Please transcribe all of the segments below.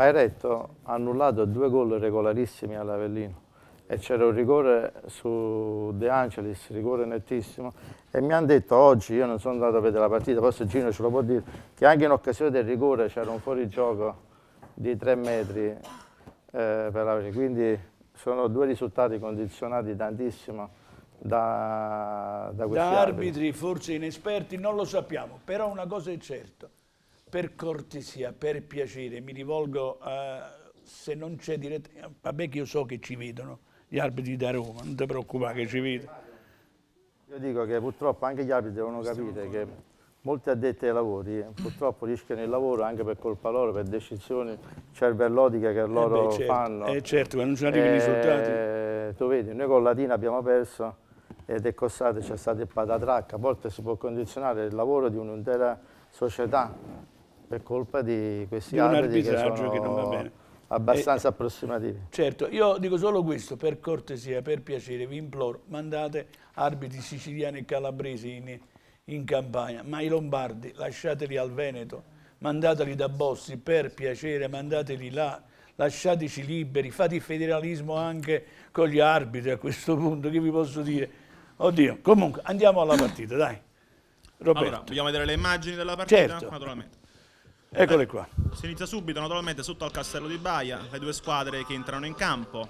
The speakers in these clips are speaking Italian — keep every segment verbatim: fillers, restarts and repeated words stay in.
Pairetto ha annullato due gol regolarissimi all'Avellino e c'era un rigore su De Angelis, rigore nettissimo, e mi hanno detto oggi, io non sono andato a vedere la partita, forse Gino ce lo può dire, che anche in occasione del rigore c'era un fuorigioco di tre metri eh, per l'Avellino, quindi sono due risultati condizionati tantissimo da, da questi da arbitri. arbitri forse inesperti, non lo sappiamo, però una cosa è certa, per cortesia, per piacere, mi rivolgo a, se non c'è direttamente, vabbè che io so che ci vedono, gli arbitri da Roma, non ti preoccupare che ci vedono. Io dico che purtroppo anche gli arbitri devono capire che molti addetti ai lavori purtroppo rischiano il lavoro anche per colpa loro, per decisioni cervellotiche che loro eh beh, certo, fanno. Eh certo, quando non ci arrivano i risultati. Tu vedi, noi con Latina abbiamo perso ed è costato, c'è stato il patatracca, a volte si può condizionare il lavoro di un'intera società per colpa di questi Di un arbitri che arbitraggio sono che non va bene. abbastanza eh, approssimativi. Certo, io dico solo questo, per cortesia, per piacere, vi imploro, mandate arbitri siciliani e calabresi in, in Campania, ma i lombardi lasciateli al Veneto, mandateli da Bossi, per piacere, mandateli là, lasciateci liberi, fate il federalismo anche con gli arbitri a questo punto, che vi posso dire? Oddio, comunque andiamo alla partita, dai. Roberto. Allora, vogliamo vedere le immagini della partita? Certo. Naturalmente. Eccole qua. Si inizia subito naturalmente sotto al Castello di Baia, le due squadre che entrano in campo.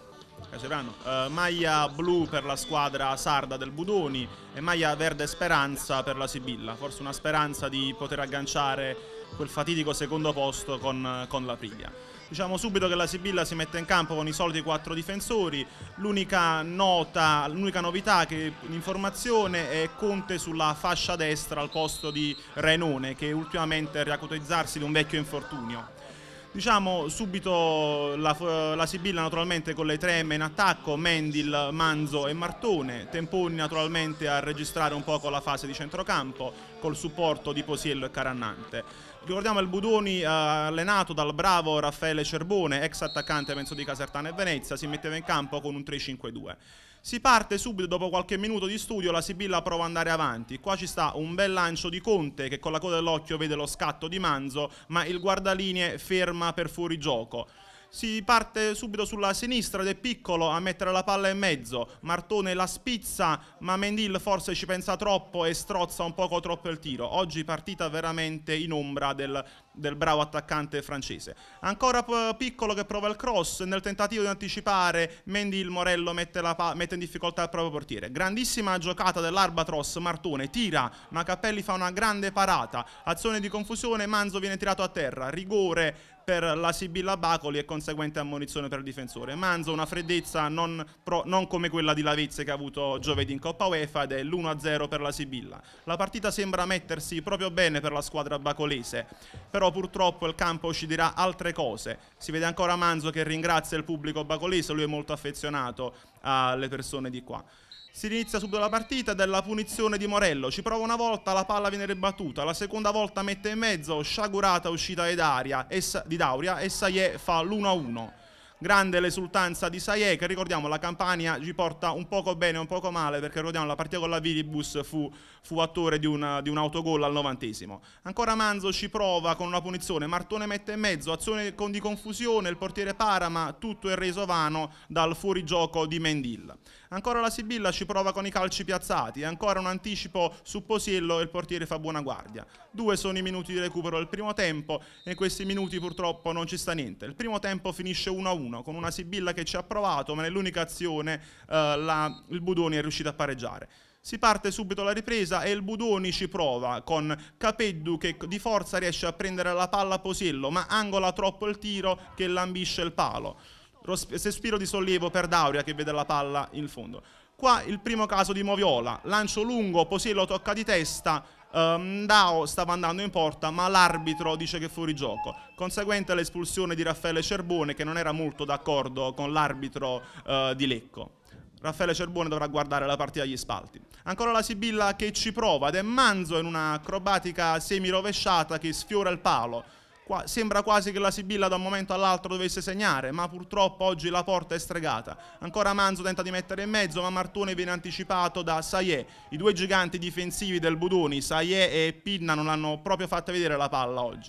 Uh, maglia blu per la squadra sarda del Budoni e maglia verde speranza per la Sibilla, forse una speranza di poter agganciare quel fatidico secondo posto con, con la Priglia. Diciamo subito che la Sibilla si mette in campo con i soliti quattro difensori, l'unica nota, l'unica novità che l'informazione è Conte sulla fascia destra al posto di Renone, che ultimamente riacutizzarsi di un vecchio infortunio. Diciamo subito la, la Sibilla naturalmente con le tre M in attacco, Mendil, Manzo e Martone, Temponi naturalmente a registrare un po' con la fase di centrocampo, col supporto di Posiello e Carannante. Ricordiamo il Budoni eh, allenato dal bravo Raffaele Cerbone, ex attaccante penso di Casertano e Venezia, si metteva in campo con un tre cinque due. Si parte subito, dopo qualche minuto di studio, la Sibilla prova ad andare avanti. Qua ci sta un bel lancio di Conte che con la coda dell'occhio vede lo scatto di Manzo, ma il guardalinee ferma per fuorigioco. Si parte subito sulla sinistra ed è Piccolo a mettere la palla in mezzo, Martone la spizza, ma Mendil forse ci pensa troppo e strozza un poco troppo il tiro. Oggi partita veramente in ombra del, del bravo attaccante francese. Ancora Piccolo che prova il cross, nel tentativo di anticipare Mendil Morello mette, la mette in difficoltà il proprio portiere. Grandissima giocata dell'Albatros, Martone tira, ma Cappelli fa una grande parata, azione di confusione, Manzo viene tirato a terra, rigore per la Sibilla Bacoli e conseguente ammonizione per il difensore. Manzo una freddezza non, pro, non come quella di Lavezze che ha avuto giovedì in Coppa UEFA ed è l'uno a zero per la Sibilla. La partita sembra mettersi proprio bene per la squadra bacolese, però purtroppo il campo ci dirà altre cose. Si vede ancora Manzo che ringrazia il pubblico bacolese, lui è molto affezionato alle persone di qua. Si inizia subito la partita della punizione di Morello, ci prova una volta, la palla viene ribattuta, la seconda volta mette in mezzo, sciagurata uscita di Dauria e, di Dauria, e Sayé fa l'uno a uno. Grande l'esultanza di Sayé che ricordiamo la Campania ci porta un poco bene e un poco male perché ricordiamo la partita con la Viribus fu, fu attore di, una, di un autogol al novantesimo. Ancora Manzo ci prova con una punizione, Martone mette in mezzo, azione con di confusione, il portiere para ma tutto è reso vano dal fuorigioco di Mendil. Ancora la Sibilla ci prova con i calci piazzati, ancora un anticipo su Posiello e il portiere fa buona guardia. Due sono i minuti di recupero del primo tempo e in questi minuti purtroppo non ci sta niente. Il primo tempo finisce uno a uno con una Sibilla che ci ha provato ma nell'unica azione eh, la, il Budoni è riuscito a pareggiare. Si parte subito la ripresa e il Budoni ci prova con Capeddu che di forza riesce a prendere la palla a Posiello ma angola troppo il tiro che lambisce il palo. Sospiro di sollievo per Dauria che vede la palla in fondo. Qua il primo caso di Moviola, lancio lungo, Posiello tocca di testa, um, Dao stava andando in porta ma l'arbitro dice che è fuori gioco. Conseguente l'espulsione di Raffaele Cerbone che non era molto d'accordo con l'arbitro uh, di Lecco. Raffaele Cerbone dovrà guardare la partita agli spalti. Ancora la Sibilla che ci prova ed è Manzo in una acrobatica semi-rovesciata che sfiora il palo. Qua sembra quasi che la Sibilla da un momento all'altro dovesse segnare, ma purtroppo oggi la porta è stregata. Ancora Manzo tenta di mettere in mezzo, ma Martone viene anticipato da Sayé. I due giganti difensivi del Budoni, Sayé e Pinna, non l'hanno proprio fatta vedere la palla oggi.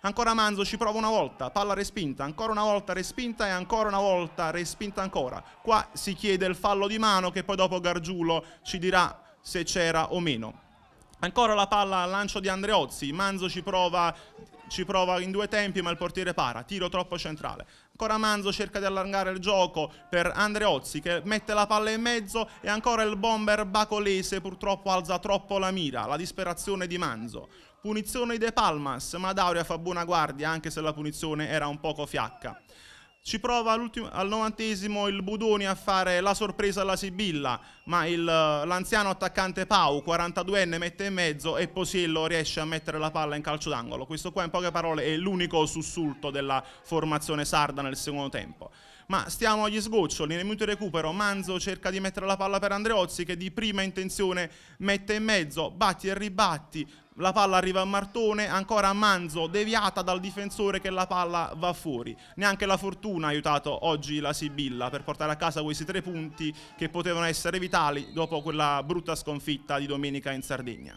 Ancora Manzo ci prova una volta, palla respinta, ancora una volta respinta e ancora una volta respinta ancora. Qua si chiede il fallo di mano che poi dopo Gargiulo ci dirà se c'era o meno. Ancora la palla al lancio di Andreozzi, Manzo ci prova, ci prova in due tempi ma il portiere para, tiro troppo centrale. Ancora Manzo cerca di allargare il gioco per Andreozzi che mette la palla in mezzo e ancora il bomber bacolese purtroppo alza troppo la mira, la disperazione di Manzo. Punizione di De Palmas, ma Dauria fa buona guardia anche se la punizione era un poco fiacca. Ci prova al novantesimo il Budoni a fare la sorpresa alla Sibilla, ma l'anziano attaccante Pau, quarantaduenne, mette in mezzo e Posiello riesce a mettere la palla in calcio d'angolo. Questo qua in poche parole è l'unico sussulto della formazione sarda nel secondo tempo. Ma stiamo agli sgoccioli, nel minuto di recupero Manzo cerca di mettere la palla per Andreozzi che di prima intenzione mette in mezzo, batti e ribatti, la palla arriva a Martone, ancora a Manzo deviata dal difensore che la palla va fuori. Neanche la fortuna ha aiutato oggi la Sibilla per portare a casa questi tre punti che potevano essere vitali dopo quella brutta sconfitta di domenica in Sardegna.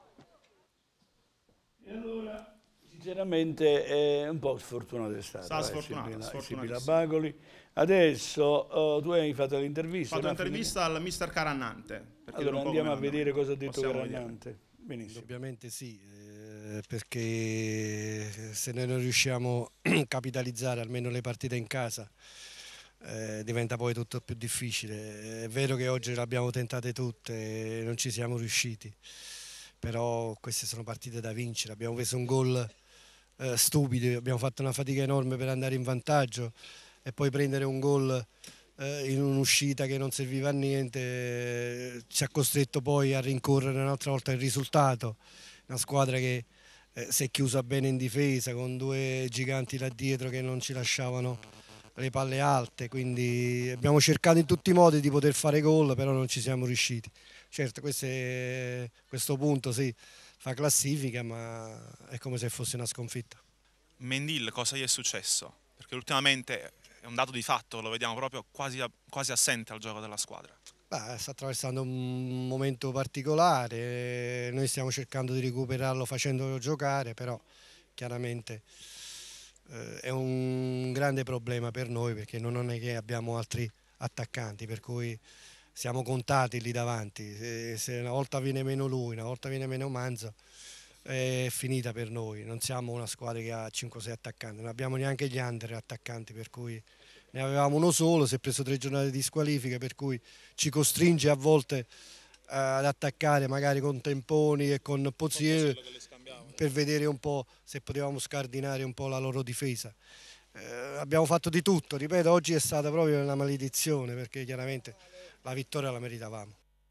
E allora, sinceramente, è un po' sfortunato è stato. Sta sfortunato, eh, Sibilla Bacoli. Adesso uh, tu hai fatto l'intervista. Ho fatto l'intervista al mister Carannante. Allora andiamo a vedere cosa ha detto Carannante. Benissimo. Ovviamente sì, eh, perché se noi non riusciamo a capitalizzare almeno le partite in casa eh, diventa poi tutto più difficile. È vero che oggi le abbiamo tentate tutte e non ci siamo riusciti, però queste sono partite da vincere. Abbiamo preso un gol eh, stupido, abbiamo fatto una fatica enorme per andare in vantaggio e poi prendere un gol in un'uscita che non serviva a niente ci ha costretto poi a rincorrere un'altra volta il risultato. Una squadra che eh, si è chiusa bene in difesa con due giganti là dietro che non ci lasciavano le palle alte, quindi abbiamo cercato in tutti i modi di poter fare gol, però non ci siamo riusciti. Certo, questo, è, questo punto sì, fa classifica, ma è come se fosse una sconfitta. Mendil, cosa gli è successo? Perché ultimamente è un dato di fatto, lo vediamo proprio quasi, quasi assente al gioco della squadra. Beh, sta attraversando un momento particolare, noi stiamo cercando di recuperarlo facendolo giocare, però chiaramente eh, è un grande problema per noi perché non è che abbiamo altri attaccanti, per cui siamo contati lì davanti. Se, se una volta viene meno lui, una volta viene meno Manzo, è finita per noi. Non siamo una squadra che ha cinque sei attaccanti, non abbiamo neanche gli under attaccanti, per cui ne avevamo uno solo, si è preso tre giornate di squalifica, per cui ci costringe a volte eh, ad attaccare magari con Temponi e con Pozier per vedere un po' se potevamo scardinare un po' la loro difesa. Eh, abbiamo fatto di tutto, ripeto, oggi è stata proprio una maledizione perché chiaramente la vittoria la meritavamo.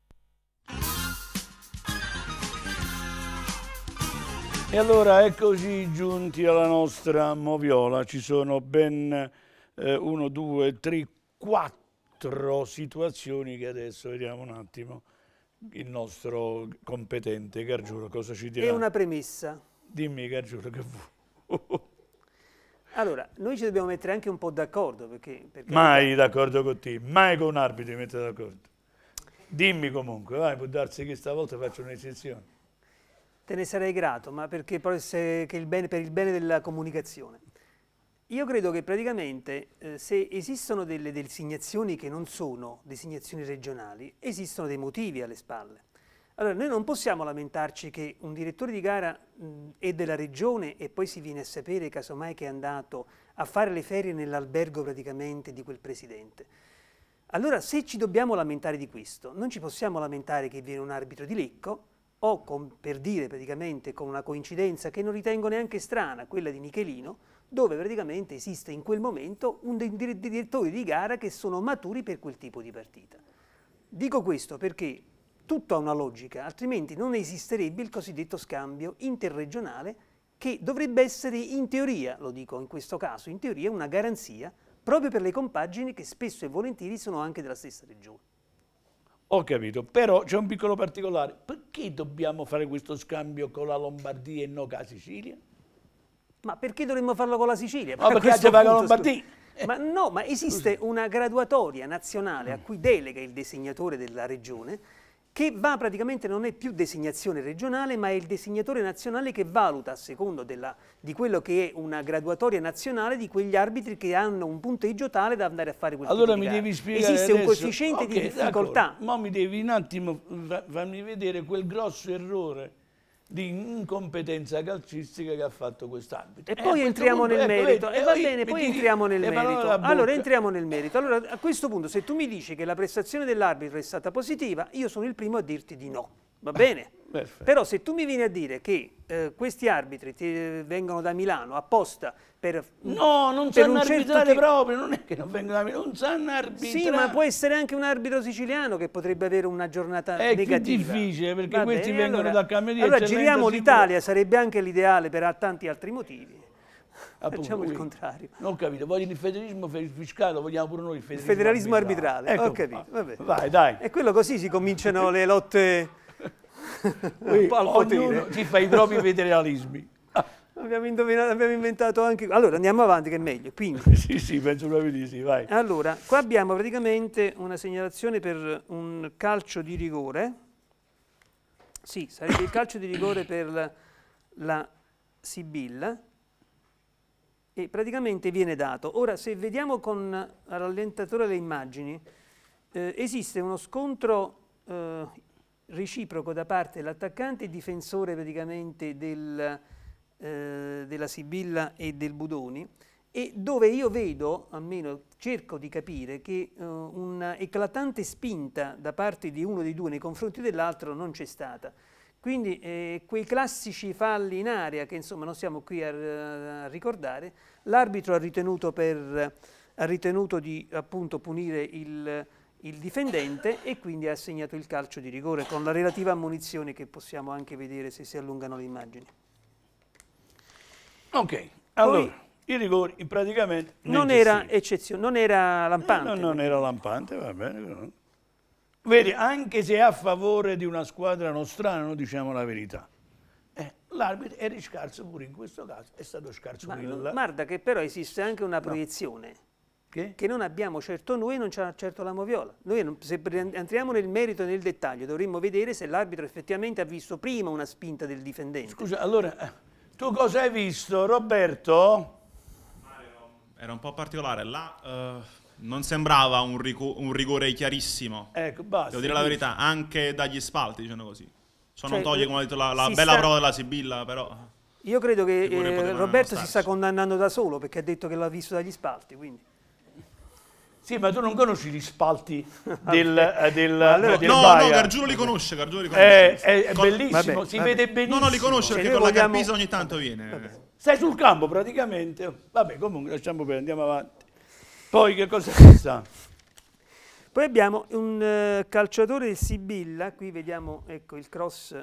E allora eccoci giunti alla nostra moviola, ci sono ben eh, uno, due, tre, quattro situazioni che adesso vediamo un attimo il nostro competente Gargiulo cosa ci dirà. È una premessa. Dimmi Gargiulo che vuoi. Allora, noi ci dobbiamo mettere anche un po' d'accordo perché, perché... Mai d'accordo con te, mai con un arbitro mi metto d'accordo. Dimmi comunque, vai, può darsi che stavolta faccio un'eccezione. Te ne sarei grato, ma perché può essere che il bene, per il bene della comunicazione. Io credo che praticamente eh, se esistono delle designazioni che non sono designazioni regionali, esistono dei motivi alle spalle. Allora, noi non possiamo lamentarci che un direttore di gara mh, è della regione e poi si viene a sapere casomai che è andato a fare le ferie nell'albergo praticamente di quel presidente. Allora, se ci dobbiamo lamentare di questo, non ci possiamo lamentare che viene un arbitro di Lecco o, con, per dire praticamente con una coincidenza che non ritengo neanche strana, quella di Michelino, dove praticamente esiste in quel momento un direttori di gara che sono maturi per quel tipo di partita. Dico questo perché tutto ha una logica, altrimenti non esisterebbe il cosiddetto scambio interregionale che dovrebbe essere in teoria, lo dico in questo caso, in teoria una garanzia proprio per le compagini che spesso e volentieri sono anche della stessa regione. Ho capito, però c'è un piccolo particolare. Perché dobbiamo fare questo scambio con la Lombardia e non con la Sicilia? Ma perché dovremmo farlo con la Sicilia? Ma perché ci paga la Lombardia? Ma no, ma esiste una graduatoria nazionale a cui delega il designatore della regione che va praticamente, non è più designazione regionale, ma è il designatore nazionale che valuta a secondo della, di quello che è una graduatoria nazionale di quegli arbitri che hanno un punteggio tale da andare a fare quel allora tipo di mi gara. devi spiegare Esiste adesso, un coefficiente okay, di difficoltà. Ma mi devi un attimo farmi vedere quel grosso errore di incompetenza calcistica che ha fatto quest'arbitro. E poi eh, entriamo punto, nel ecco, merito, vedi, e va eh, bene, poi metti entriamo nel le parole merito. alla bocca. Allora entriamo nel merito. Allora a questo punto, se tu mi dici che la prestazione dell'arbitro è stata positiva, io sono il primo a dirti di no, va bene? Perfetto. Però se tu mi vieni a dire che eh, questi arbitri ti, eh, vengono da Milano apposta per No, non per sanno un certo arbitrare tipo- proprio, non è che non vengono da me, non sanno arbitrare. Sì, ma può essere anche un arbitro siciliano che potrebbe avere una giornata È più negativa. difficile, perché Va questi bene, vengono allora, da Cameriere, Allora eccellenza giriamo sicura. l'Italia, sarebbe anche l'ideale per tanti altri motivi. Appunto, Facciamo il quindi, contrario. Non ho capito, voglio il federalismo fiscale, lo vogliamo pure noi il Il federalismo, federalismo arbitrale, Ecco ho capito. qua. Vabbè. Vai, dai. E quello così si cominciano le lotte Qui un po' al ognuno potere. si fa i propri federalismi. Abbiamo, indovinato, abbiamo inventato anche... Allora andiamo avanti che è meglio. Quindi, Sì, sì, penso proprio di sì, vai. allora, qua abbiamo praticamente una segnalazione per un calcio di rigore. Sì, sarebbe il calcio di rigore per la, la Sibilla. E praticamente viene dato. Ora, se vediamo con rallentatore le immagini, eh, esiste uno scontro eh, reciproco da parte dell'attaccante e difensore praticamente del, eh, della Sibilla e del Budoni, e dove io vedo, almeno cerco di capire, che eh, una eclatante spinta da parte di uno dei due nei confronti dell'altro non c'è stata. Quindi eh, quei classici falli in area che insomma non siamo qui a, a ricordare, l'arbitro ha ritenuto, per, ha ritenuto di appunto punire il, il difendente e quindi ha assegnato il calcio di rigore con la relativa ammonizione che possiamo anche vedere se si allungano le immagini. Ok, allora, Poi, i rigori praticamente non era eccezione, non era lampante. No, non era lampante, va bene. Vedi, anche se è a favore di una squadra nostrana, non diciamo la verità. Eh, l'arbitro è scarso pure in questo caso, è stato scarso Ma, pure in là. guarda che però esiste anche una No. proiezione Che? che non abbiamo certo noi, non c'ha certo la Moviola. Noi non- se pre- entriamo nel merito e nel dettaglio dovremmo vedere se l'arbitro effettivamente ha visto prima una spinta del difendente. Scusa, allora, eh, tu cosa hai visto, Roberto? Era un po' particolare. Là eh, non sembrava un, ricu- un rigore chiarissimo. Ecco, basta. Devo dire la verità, anche dagli spalti, diciamo così. Ciò Cioè, non toglie, come ha detto, la, la si bella sta- prova della Sibilla, però... Io credo che Rigore eh, potevano Roberto non si sta starci. condannando da solo perché ha detto che l'ha visto dagli spalti. Quindi. Sì, ma tu non conosci gli spalti del, eh, del, allora- del No, Baia. no, Gargiulo li conosce, Gargiulo li È, conosce. è- è Con- bellissimo, Vabbè, si vabbè. vede benissimo. No, no, li conosce Se perché noi con vogliamo- la Carpisa ogni tanto viene. Stai sul campo praticamente. Vabbè, comunque lasciamo perdere, andiamo avanti. Poi che cosa ci sta? Poi abbiamo un eh, calciatore del Sibilla, qui vediamo ecco, il cross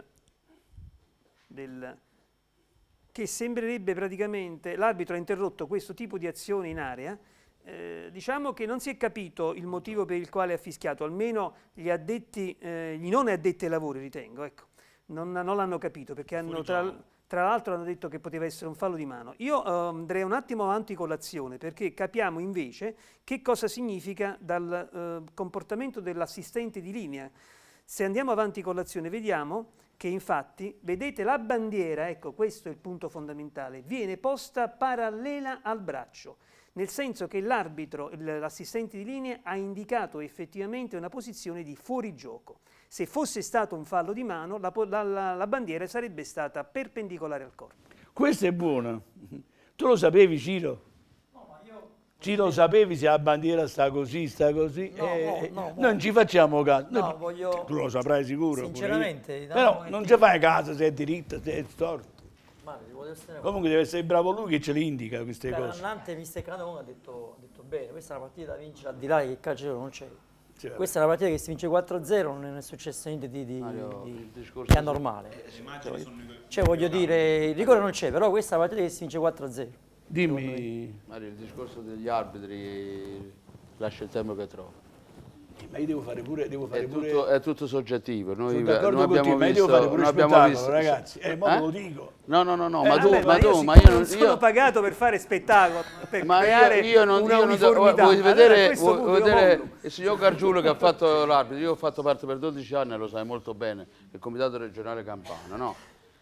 del, che sembrerebbe praticamente, l'arbitro ha interrotto questo tipo di azione in area, eh, diciamo che non si è capito il motivo per il quale ha fischiato, almeno gli addetti, eh, gli non addetti ai lavori ritengo, ecco, non, non l'hanno capito perché hanno tra, tra l'altro hanno detto che poteva essere un fallo di mano. Io eh, andrei un attimo avanti con l'azione perché capiamo invece che cosa significa dal eh, comportamento dell'assistente di linea. Se andiamo avanti con l'azione vediamo che infatti, vedete la bandiera, ecco questo è il punto fondamentale, viene posta parallela al braccio, nel senso che l'arbitro, l'assistente di linea ha indicato effettivamente una posizione di fuorigioco. Se fosse stato un fallo di mano, la, la, la, la bandiera sarebbe stata perpendicolare al corpo. Questa è buona. Tu lo sapevi, Ciro? No, ma io... Ciro, lo sapevi se la bandiera sta così, sta così? No, Eh, no, no, non ci facciamo caso. No, Noi- voglio- Tu lo saprai sicuro. pure io. Sinceramente, da Però un non momentino- ci fai caso se è diritta, se è storta. Ma vi voglio essere- Comunque deve essere bravo lui che ce le indica queste Per cose. Annante mister Canone ha detto, ha detto bene, questa è una partita da vincere al di là che il calcio non c'è. Sì, vabbè. Questa è una partita che si vince quattro a zero, non è successo niente di, di, Mario, di- il discorso di su- anormale. Le immagini sono i- Cioè voglio dire, il rigore non c'è, però questa è una partita che si vince quattro a zero. Dimmi. Mario, il discorso degli arbitri lascia il tempo che trova. Ma io devo fare pure... Devo fare È pure... tutto, è tutto soggettivo. Noi, Sono d'accordo noi con te, abbiamo ma io visto, devo fare pure noi abbiamo spettacolo, visto, ragazzi. Eh, mo eh? lo dico. No, no, no, no, Eh, ma tu, Vabbè, ma io tu, siccome ma io non non... sono Io, pagato per fare spettacolo, per ma creare io, io non, una io non uniformità. vuoi Allora, a vedere, questo vuoi punto io vedere mollo. il signor Gargiulo che ha fatto l'arbitro? Io ho fatto parte per dodici anni, lo sai molto bene, del Comitato Regionale Campano, no?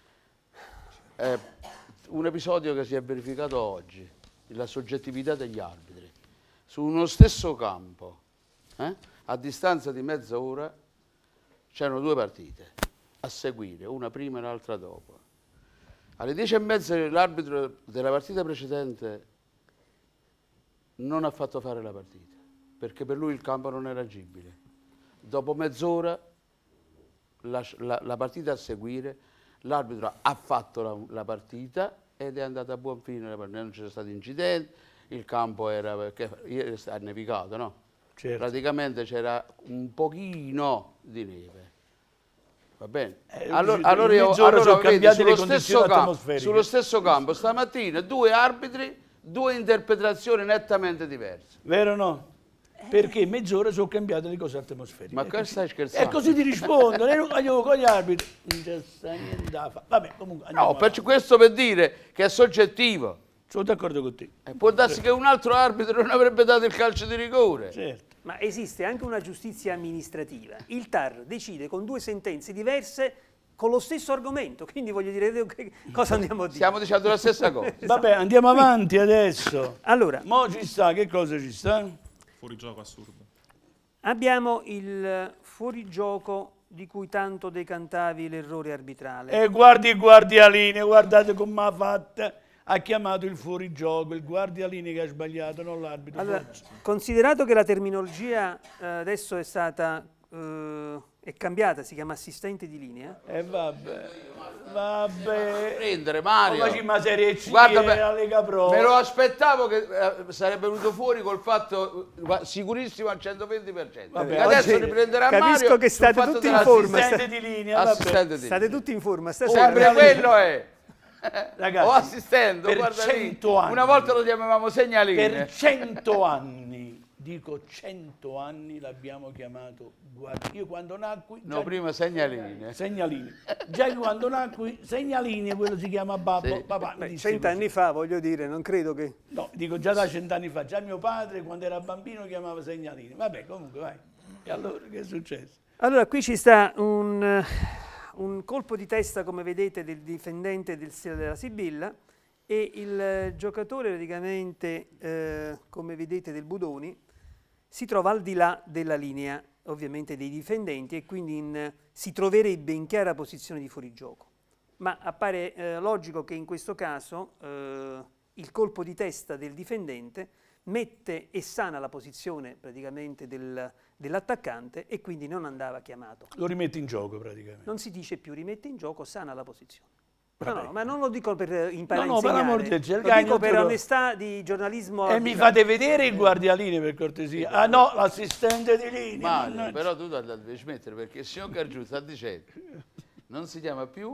Eh, un episodio che si è verificato oggi, la soggettività degli arbitri, su uno stesso campo, eh? A distanza di mezz'ora c'erano due partite a seguire, una prima e l'altra dopo. Alle dieci e mezza l'arbitro della partita precedente non ha fatto fare la partita, perché per lui il campo non era agibile. Dopo mezz'ora la, la, la partita a seguire, l'arbitro ha fatto la, la partita ed è andata a buon fine, non c'era stato incidente, il campo era, perché ieri ha nevicato, no? Certo. Praticamente c'era un pochino di neve. Va bene? Eh, allora, in allora, io, mezz'ora allora sono vedi, cambiate sullo le stesso, condizioni campo, atmosferiche. sullo stesso campo stamattina due arbitri, due interpretazioni nettamente diverse. Vero o no? Perché mezz'ora sono cambiate le cose atmosferiche. Ma E che così- stai scherzando? E così ti rispondo, ne non voglio con gli arbitri. Non c'è sta niente da fare. Vabbè, comunque andiamo No, avanti. per questo per dire che è soggettivo. Sono d'accordo con te. Eh, può darsi che un altro arbitro non avrebbe dato il calcio di rigore. Certo. Ma esiste anche una giustizia amministrativa. Il T A R decide con due sentenze diverse con lo stesso argomento, quindi voglio dire che cosa andiamo a dire. Stiamo dicendo la stessa cosa. Vabbè, andiamo avanti adesso. Allora, Mo ci sta, che cosa ci sta? Fuori gioco assurdo. abbiamo il fuorigioco di cui tanto decantavi l'errore arbitrale. E guardi il guardialine, guardate come ha fatta. Ha chiamato il fuorigioco, il guardialine che ha sbagliato, non l'arbitro. Allora, forse. considerato che la terminologia eh, adesso è stata eh, è cambiata, si chiama assistente di linea. E vabbè, vabbè. Prendere Mario. Ma ci ma Serie C Guarda, e me- la Lega Pro. me lo aspettavo che eh, sarebbe venuto fuori col fatto eh, sicurissimo al centoventi per cento. Vabbè, Adesso oggi riprenderà capisco Mario che sul state fatto tutti in della- forma. Assistente di linea, vabbè. Assistente di State linea. tutti in forma stasera. Sempre quello è. Ragazzi, o assistendo, per guarda lì. cento anni. Una volta lo chiamavamo segnaline. Per cento anni, dico cento anni l'abbiamo chiamato guardia. Io quando nacqui... No, già- prima segnaline. Segnaline. Già quando nacqui, segnaline, quello si chiama babbo. Sì. Papà mi Beh, disse così. cent'anni fa, voglio dire, non credo che... No, dico già da cent'anni fa. Già mio padre, quando era bambino, chiamava segnaline. Vabbè, comunque, vai. E allora, che è successo? Allora, qui ci sta un, eh, un colpo di testa, come vedete, del difendente del, della Sibilla e il eh, giocatore praticamente, eh, come vedete, del Budoni, si trova al di là della linea, ovviamente, dei difendenti e quindi in, si troverebbe in chiara posizione di fuorigioco. Ma appare eh, logico che in questo caso eh, il colpo di testa del difendente mette e sana la posizione praticamente del, dell'attaccante e quindi non andava chiamato. Lo rimetti in gioco praticamente. Non si dice più rimette in gioco, sana la posizione. No, Vabbè. no, ma non lo dico per imparare No, no, a per insegnare, l'amor del cielo, lo Gagno, dico per te lo- onestà di giornalismo. E mi fate vedere il guardialine per cortesia. Ah no, l'assistente di linea. Mario, mannaggia. però tu devi smettere perché il signor Gargiù sta dicendo non si chiama più,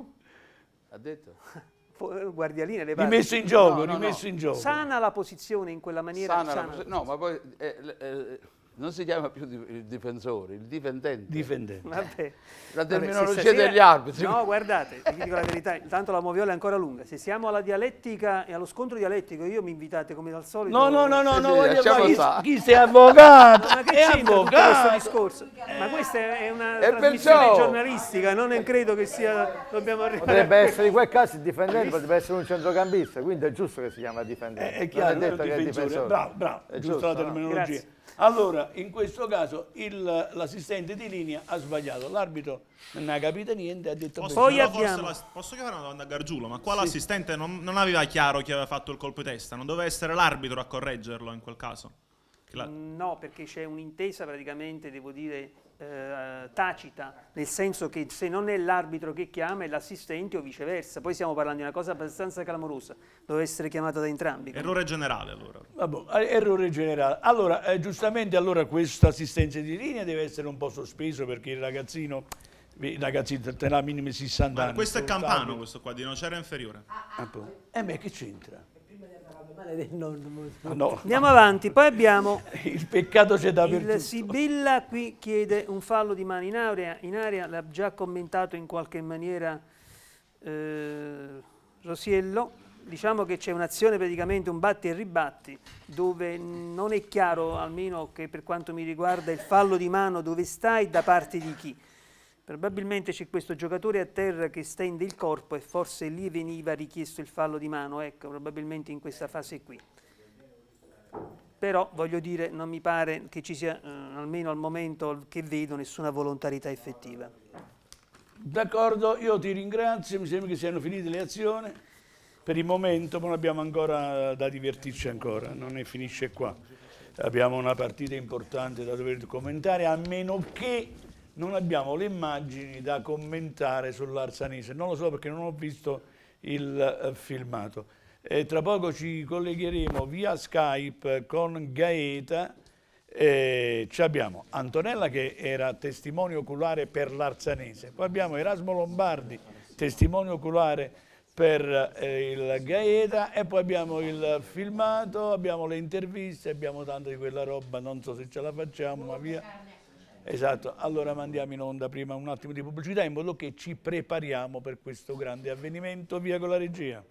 ha detto, Guardialine le Rimesso in gioco, No, no, no. rimesso in gioco. sana la posizione in quella maniera. sana la sana posi- no, ma poi eh, eh, non si chiama più di- il difensore, il difendente. Difendente. Vabbè. La Vabbè, terminologia se stasera- degli arbitri. No, guardate, vi dico la verità, tanto la moviola è ancora lunga. Se siamo alla dialettica e allo scontro dialettico, io mi invitate come al solito. No, no, no, no, Sì, no, sì, voglio lasciamo chi, stare. chi sei avvocato? Ma che è c'entra tutto questo avvocato. discorso? Ma questa è una E trasmissione perciò- giornalistica, non credo che sia. Dobbiamo arrivare. Potrebbe a essere in quel caso il difendente, potrebbe essere un centrocampista, quindi è giusto che si chiama difendente. È, è chiaro, non è detto non che è difensore. difensore. Bravo, bravo, È giusta la giusto, no? terminologia. Grazie. Allora, in questo caso il- l'assistente di linea ha sbagliato. L'arbitro non ha capito niente, ha detto Posso, bene. Poi però forse abbiamo- la- posso chiamare una domanda a Gargiulo? Ma qua l'assistente non, non aveva chiaro chi aveva fatto il colpo di testa, non doveva essere l'arbitro a correggerlo in quel caso? Che la- No, perché c'è un'intesa praticamente, devo dire, eh, tacita, nel senso che se non è l'arbitro che chiama è l'assistente o viceversa. Poi stiamo parlando di una cosa abbastanza clamorosa, deve essere chiamata da entrambi. Errore generale allora. Vabbè, errore generale. Allora, eh, giustamente allora questa assistenza di linea deve essere un po' sospeso perché il ragazzino, il ragazzino te la minimi sessanta Ma anni. questo è sto Campano, arbitro. questo qua, di Nocera inferiore. Ah, poi. Eh beh, che c'entra? No. Andiamo avanti, poi abbiamo il peccato c'è il dappertutto. Sibilla, qui chiede un fallo di mano in area, in area l'ha già commentato in qualche maniera eh, Rosiello. Diciamo che c'è un'azione, praticamente un batti e ribatti, dove non è chiaro, almeno che per quanto mi riguarda, il fallo di mano dove sta e da parte di chi. Probabilmente c'è questo giocatore a terra che stende il corpo e forse lì veniva richiesto il fallo di mano, ecco, probabilmente in questa fase qui. Però, voglio dire, non mi pare che ci sia, eh, almeno al momento che vedo, nessuna volontarietà effettiva. D'accordo, io ti ringrazio, mi sembra che siano finite le azioni. Per il momento non abbiamo ancora da divertirci ancora, non è, finisce qua. Abbiamo una partita importante da dover commentare, a meno che non abbiamo le immagini da commentare sull'Arsanese. Non lo so perché non ho visto il uh, filmato. E tra poco ci collegheremo via Skype con Gaeta. E ci abbiamo Antonella che era testimone oculare per l'Arsanese, poi abbiamo Erasmo Lombardi, testimone oculare per eh, il Gaeta, e poi abbiamo il filmato, abbiamo le interviste, abbiamo tanta di quella roba, non so se ce la facciamo, ma via. Esatto, allora mandiamo in onda prima un attimo di pubblicità in modo che ci prepariamo per questo grande avvenimento. Via con la regia.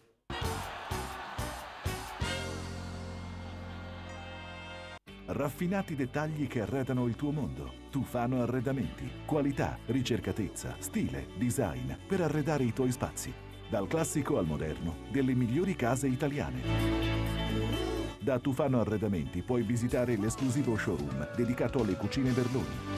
Raffinati dettagli che arredano il tuo mondo. Tufano Arredamenti. Qualità, ricercatezza, stile, design per arredare i tuoi spazi. Dal classico al moderno, delle migliori case italiane. Da Tufano Arredamenti puoi visitare l'esclusivo showroom dedicato alle cucine Berloni.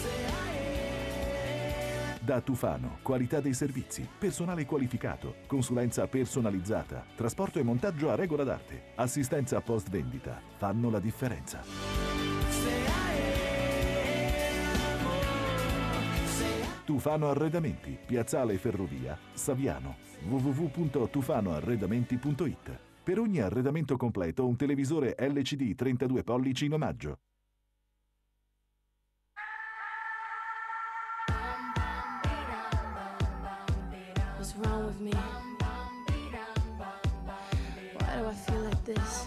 Da Tufano, qualità dei servizi, personale qualificato, consulenza personalizzata, trasporto e montaggio a regola d'arte, assistenza post vendita, fanno la differenza. Tufano Arredamenti, Piazzale Ferrovia, Saviano, w w w punto tufano arredamenti punto it. Per ogni arredamento completo un televisore L C D trentadue pollici in omaggio. What's wrong with me? Why do I feel like this?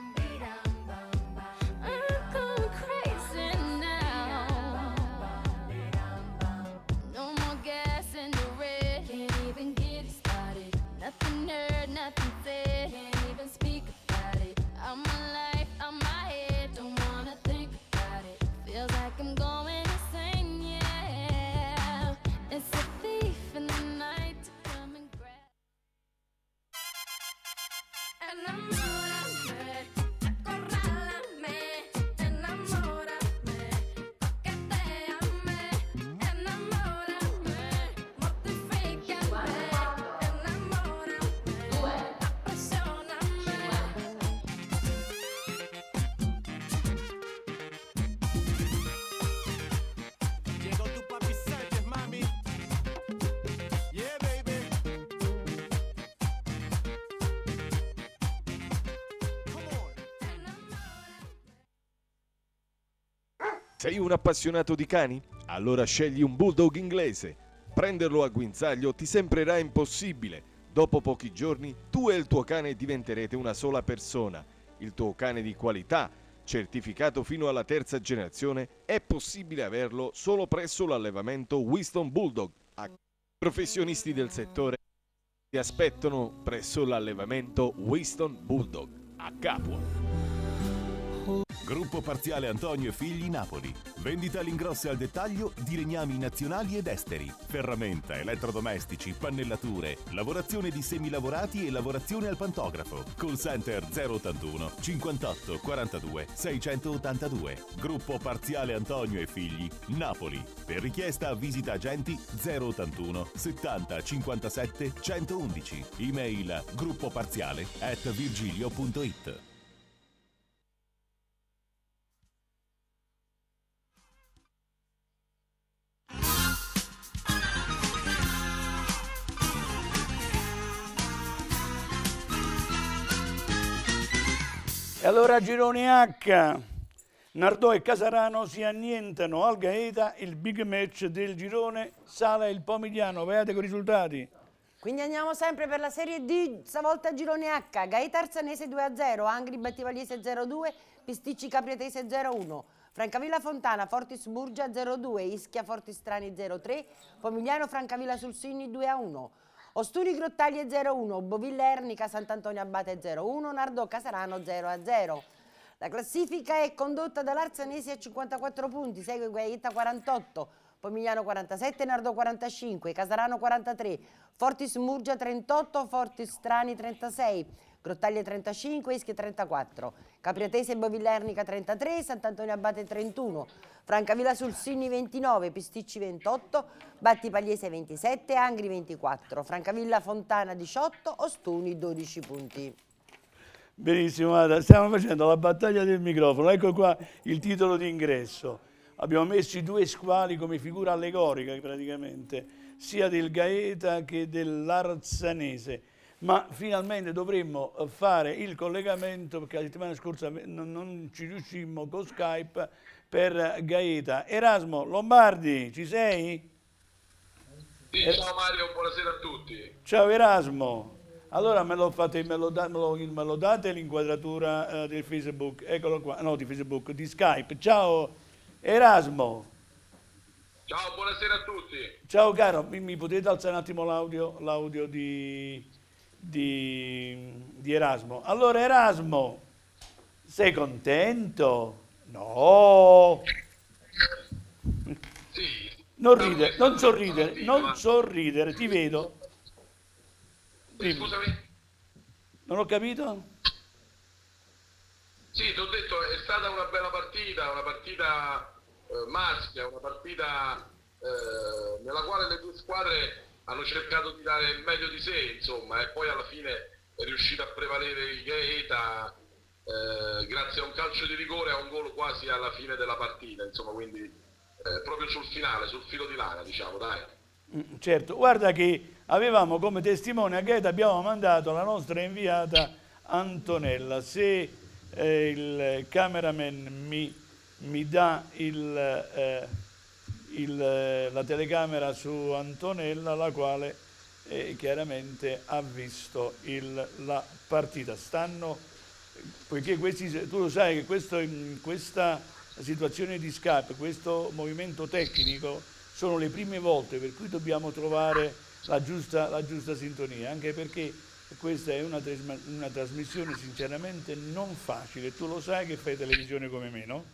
I'm going crazy now. No more gas in the red. Can't even get it started. Nothing heard, nothing said. Can't even speak about it. I'm my life, I'm my head. Don't wanna think about it. Feels like I'm going insane, yeah. It's a thief in the night. Enamórame, acorrálame, enamórame, coquetéame, enamórame, mortifícame, enamórame, apasioname. Llegó tu papi Sánchez, mami. Yeah, baby. Sei un appassionato di cani? Allora scegli un bulldog inglese. Prenderlo a guinzaglio ti sembrerà impossibile. Dopo pochi giorni tu e il tuo cane diventerete una sola persona. Il tuo cane di qualità, certificato fino alla terza generazione, è possibile averlo solo presso l'allevamento Wiston Bulldog. A professionisti del settore ti aspettano presso l'allevamento Wiston Bulldog a Capua. Gruppo Parziale Antonio e Figli Napoli. Vendita all'ingrosso e al dettaglio di legnami nazionali ed esteri. Ferramenta, elettrodomestici, pannellature, lavorazione di semilavorati e lavorazione al pantografo. Call center zero ottantuno cinquantotto quarantadue seicentottantadue. Gruppo Parziale Antonio e Figli Napoli. Per richiesta visita agenti zero ottantuno settanta cinquantasette centoundici. Email gruppoparziale at virgilio punto it. E allora girone H, Nardò e Casarano si annientano al Gaeta, il big match del girone, Sala e il Pomigliano. Vedete con i risultati. Quindi andiamo sempre per la Serie D, stavolta girone H, Gaeta Arsanese due a zero, Angri Battivaliese zero a due, Pisticci Capriatese zero a uno, Francavilla Fontana Fortis Murgia zero a due, Ischia Fortis Trani zero a tre, Pomigliano Francavilla Sulsini due a uno, Ostuni Grottaglie zero a uno, Bovilla Ernica Sant'Antonio Abate zero a uno, Nardò Casarano zero a zero. La classifica è condotta dall'Arsanese a cinquantaquattro punti, segue Gaeta quarantotto, Pomigliano quarantasette, Nardò quarantacinque, Casarano quarantatré, Fortis Murgia trentotto, Fortis Trani trentasei, Grottaglie trentacinque, Ischia trentaquattro, Capriatese e Bovilla Ernica trentatré, Sant'Antonio Abate trentuno, Francavilla Sulsini ventinove, Pisticci ventotto, Battipagliese ventisette, Angri ventiquattro, Francavilla Fontana diciotto, Ostuni dodici punti. Benissimo, guarda, stiamo facendo la battaglia del microfono, ecco qua il titolo di ingresso. Abbiamo messo i due squali come figura allegorica praticamente, sia del Gaeta che dell'Arsanese, ma finalmente dovremmo fare il collegamento, perché la settimana scorsa non, non ci riuscimmo con Skype, per Gaeta. Erasmo Lombardi, ci sei? Sì, ciao Mario, buonasera a tutti. Ciao Erasmo. Allora me lo, fate, me lo, da, me lo, me lo date l'inquadratura uh, del Facebook, eccolo qua, no di Facebook, di Skype. Ciao Erasmo. Ciao, buonasera a tutti. Ciao caro, mi, mi potete alzare un attimo l'audio, l'audio di, di, di Erasmo. Allora Erasmo, sei contento? No. Sì. Non ridere, non sorridere, non sorridere, ti vedo. Sì, scusami. Non ho capito? Sì, ti ho detto, è stata una bella partita, una partita eh, maschia, una partita eh, nella quale le due squadre hanno cercato di dare il meglio di sé, insomma, e poi alla fine è riuscita a prevalere il Gaeta eh, grazie a un calcio di rigore, a un gol quasi alla fine della partita, insomma, quindi eh, proprio sul finale, sul filo di lana, diciamo, dai. Mm, certo, guarda che avevamo come testimone a Gaeta, abbiamo mandato la nostra inviata Antonella. Se eh, il cameraman mi, mi dà il, eh, il, la telecamera su Antonella, la quale eh, chiaramente ha visto il, la partita. Stanno, poiché questi, tu lo sai che questo, in questa situazione di Skype, questo movimento tecnico, sono le prime volte per cui dobbiamo trovare la giusta, la giusta sintonia, anche perché questa è una, una trasmissione sinceramente non facile. Tu lo sai che fai televisione come me, no?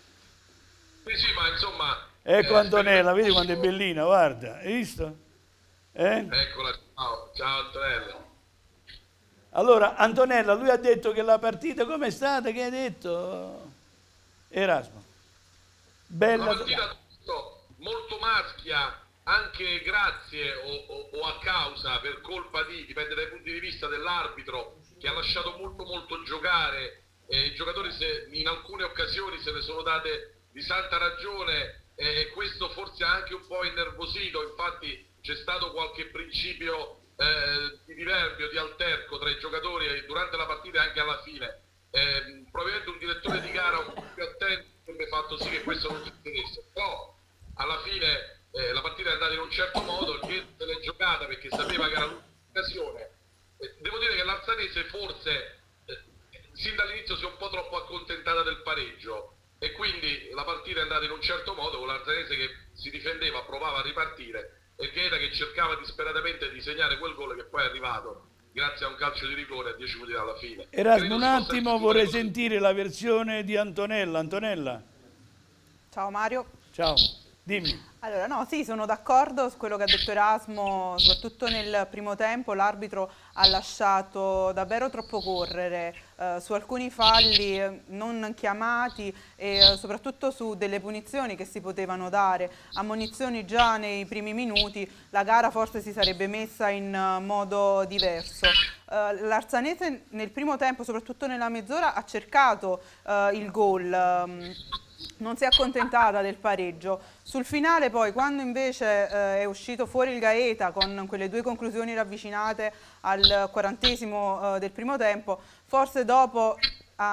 Sì, sì, ma insomma... Ecco eh, Antonella, vedi quanto è bellina, guarda, hai visto? Eh? Eccola, ciao, ciao Antonella. Allora, Antonella, lui ha detto che la partita com'è stata, che hai detto? Erasmo. Bella... La partita molto maschia, anche grazie o, o, o a causa, per colpa di, dipende dai punti di vista dell'arbitro, che ha lasciato molto molto giocare, eh, i giocatori se, in alcune occasioni se ne sono date di santa ragione eh, e questo forse ha anche un po' innervosito, infatti c'è stato qualche principio eh, di diverbio, di alterco tra i giocatori durante la partita e anche alla fine. Eh, probabilmente un direttore di gara un po' più attento avrebbe fatto sì che questo non succedesse, però alla fine eh, la partita è andata in un certo modo, il Gaeta se l'è giocata perché sapeva che era l'occasione. Eh, devo dire che l'Arsanese forse eh, sin dall'inizio si è un po' troppo accontentata del pareggio e quindi la partita è andata in un certo modo, con l'Arsanese che si difendeva, provava a ripartire e il Gaeta che cercava disperatamente di segnare quel gol che poi è arrivato grazie a un calcio di rigore a dieci minuti dalla fine. Erasmo, un attimo vorrei sentire la versione di Antonella. Antonella. Ciao Mario. Ciao, dimmi. Allora, no, sì, sono d'accordo su quello che ha detto Erasmo, soprattutto nel primo tempo l'arbitro ha lasciato davvero troppo correre eh, su alcuni falli eh, non chiamati e eh, soprattutto su delle punizioni che si potevano dare, ammonizioni già nei primi minuti, la gara forse si sarebbe messa in uh, modo diverso. Uh, L'Arsanese nel primo tempo, soprattutto nella mezz'ora, ha cercato uh, il gol. Um, non si è accontentata del pareggio. Sul finale poi, quando invece eh, è uscito fuori il Gaeta con quelle due conclusioni ravvicinate al quarantesimo eh, del primo tempo, forse dopo ha